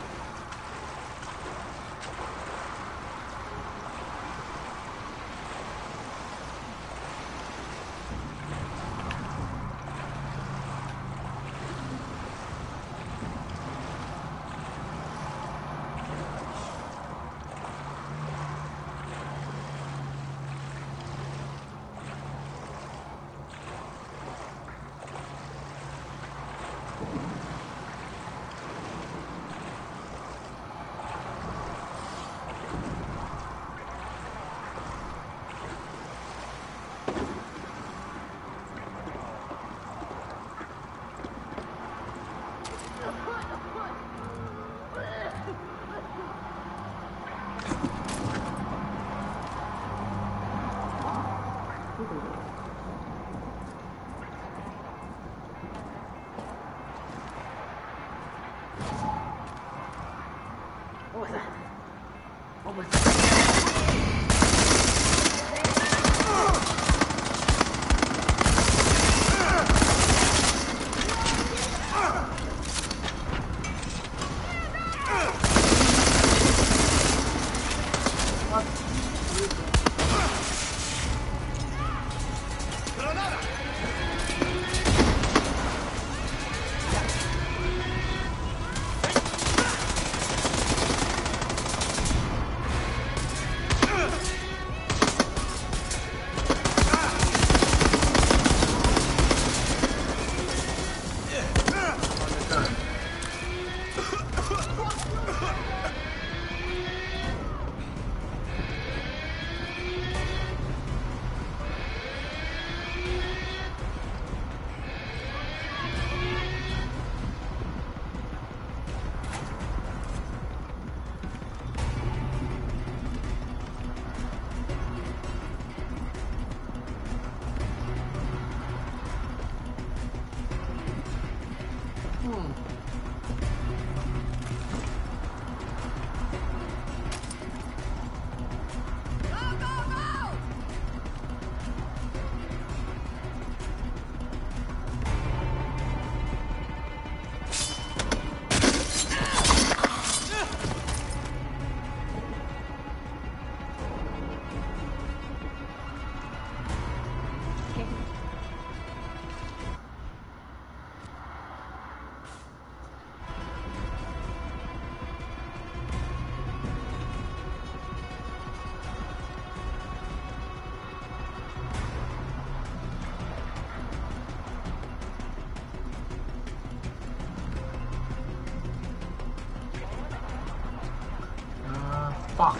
Fuck.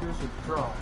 Here's a drop.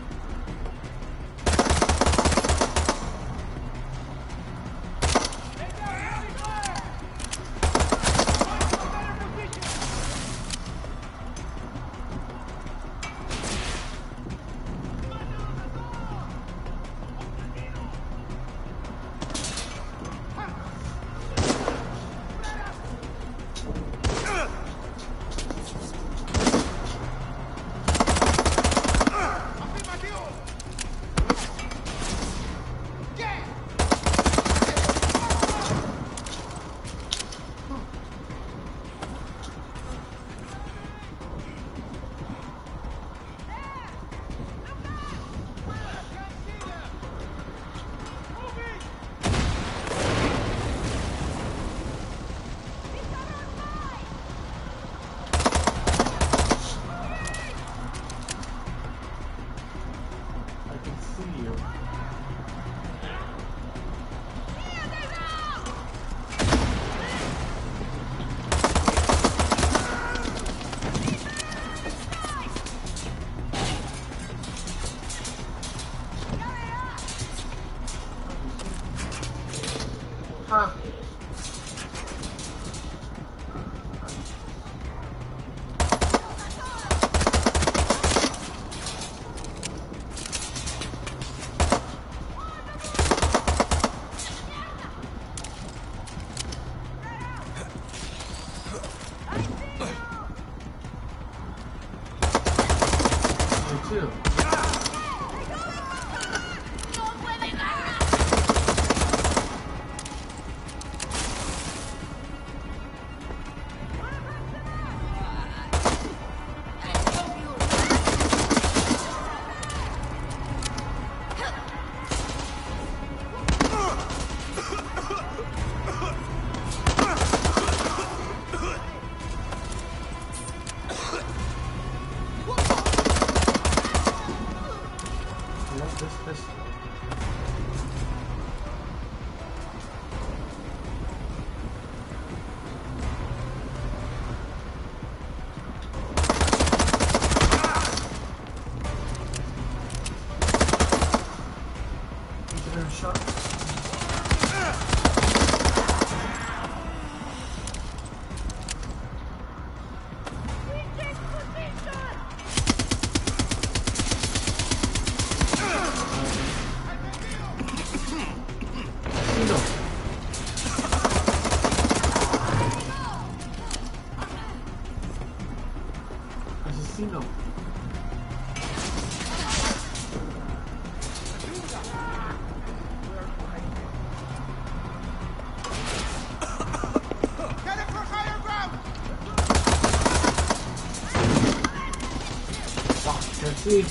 See?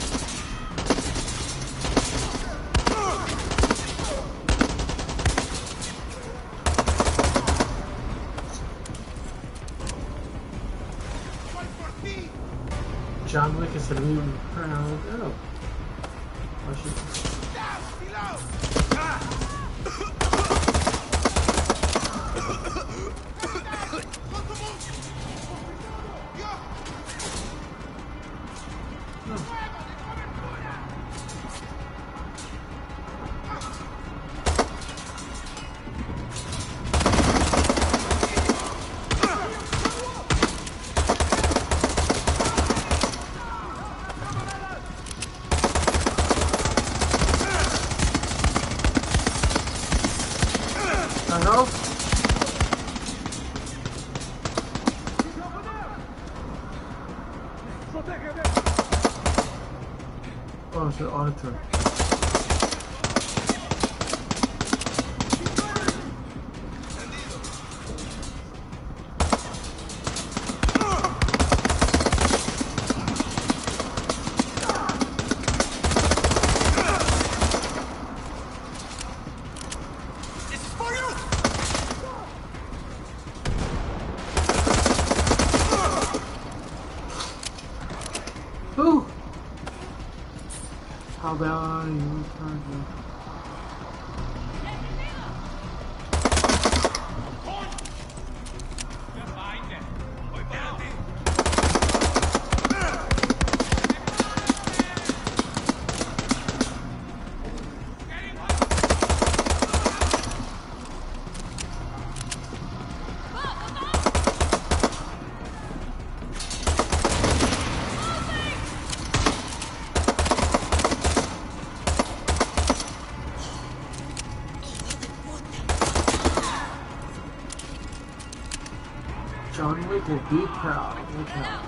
John Wick is a real proud. Oh. Oh, it's an auditor. How about you? Just be proud. Be proud.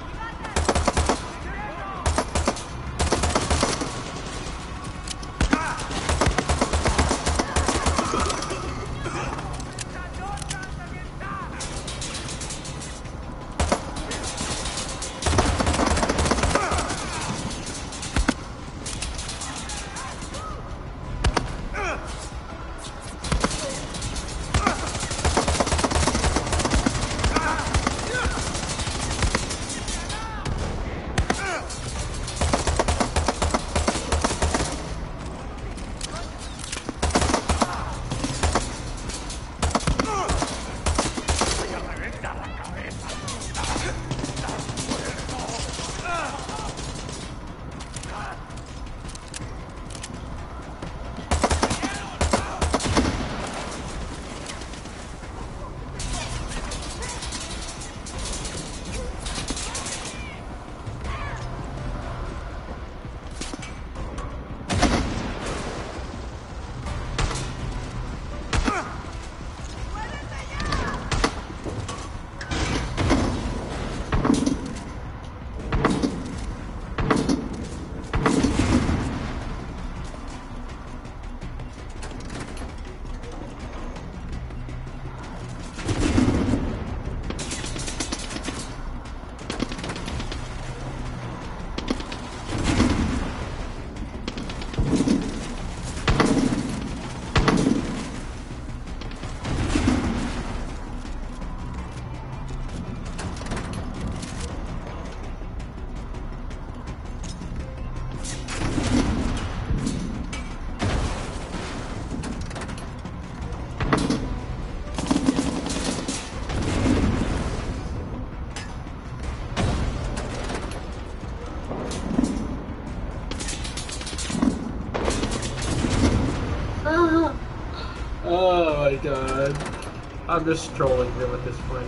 Oh my god. I'm just trolling him at this point.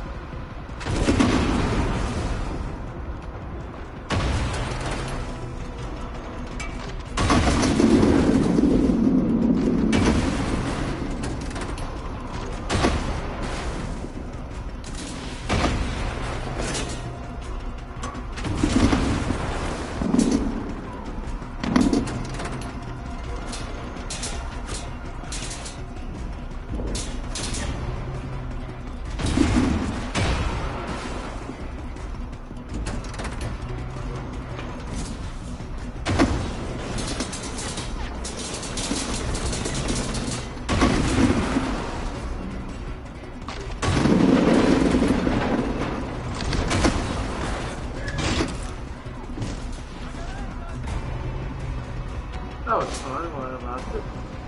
That was fun while it lasted.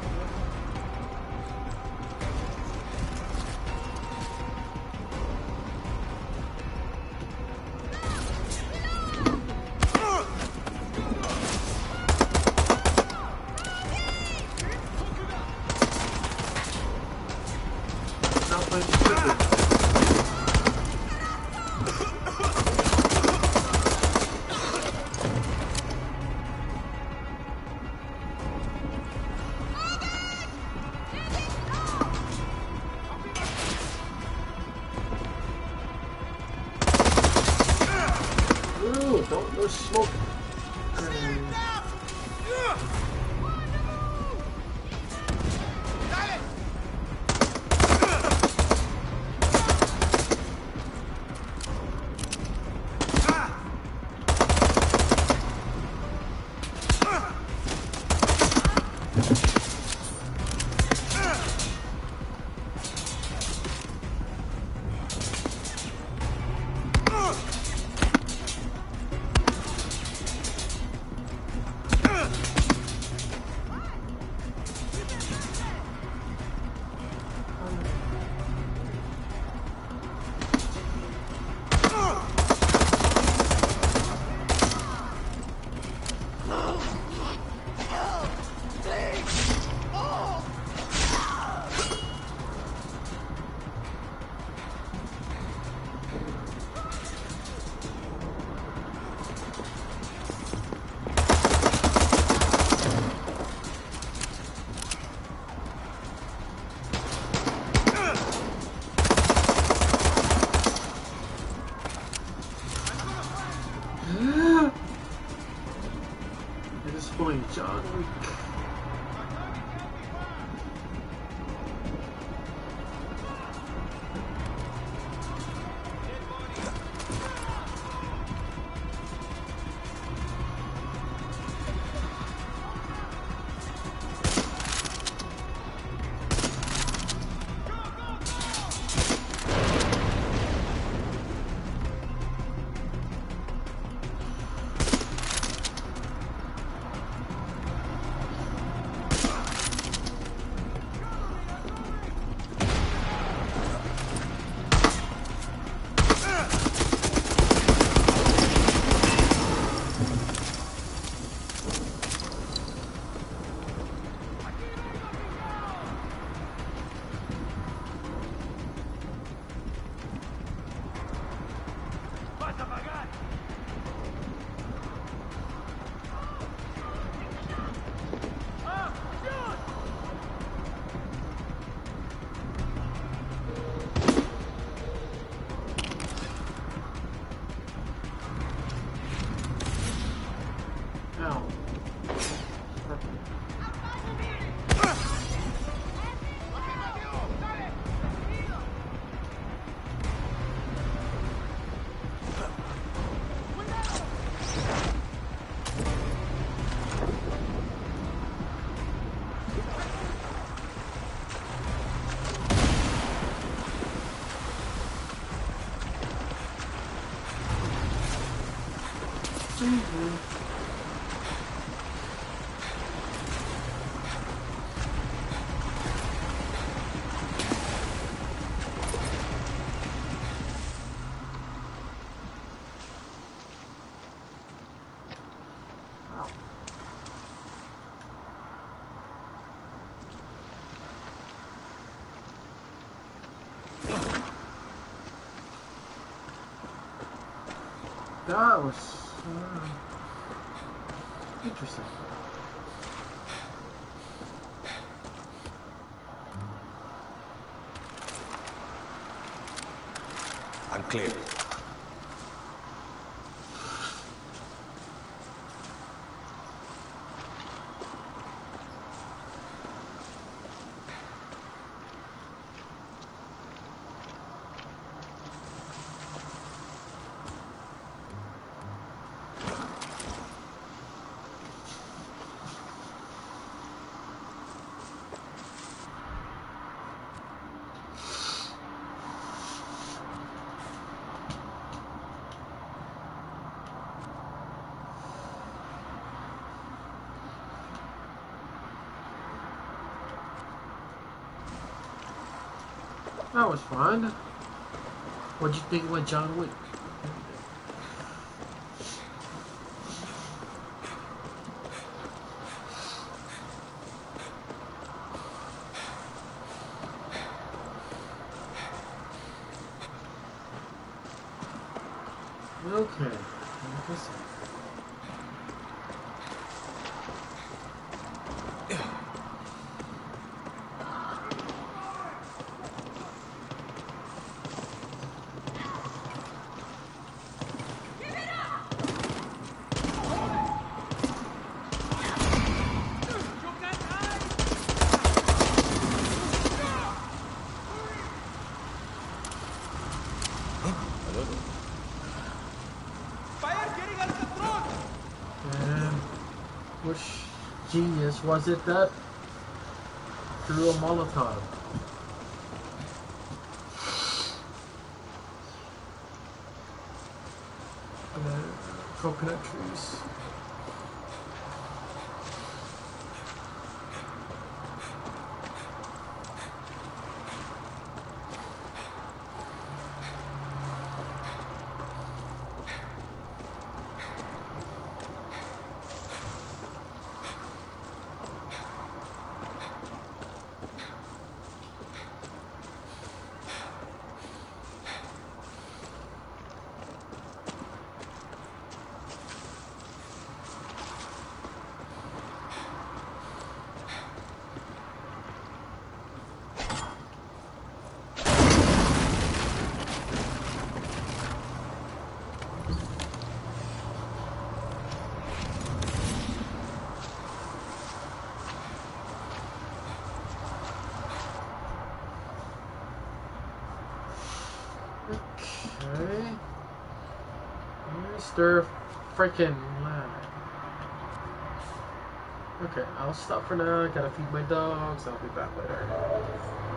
Not playing stupid. Ooh, don't go smoke. It is pulling John Wick. That was interesting. I'm clear. That was fun. What'd you think about John Wick? Okay. Like I said. Which genius was it that threw a Molotov? Coconut trees. Mr. Freaking Lag. Okay, I'll stop for now. I gotta feed my dogs. I'll be back later.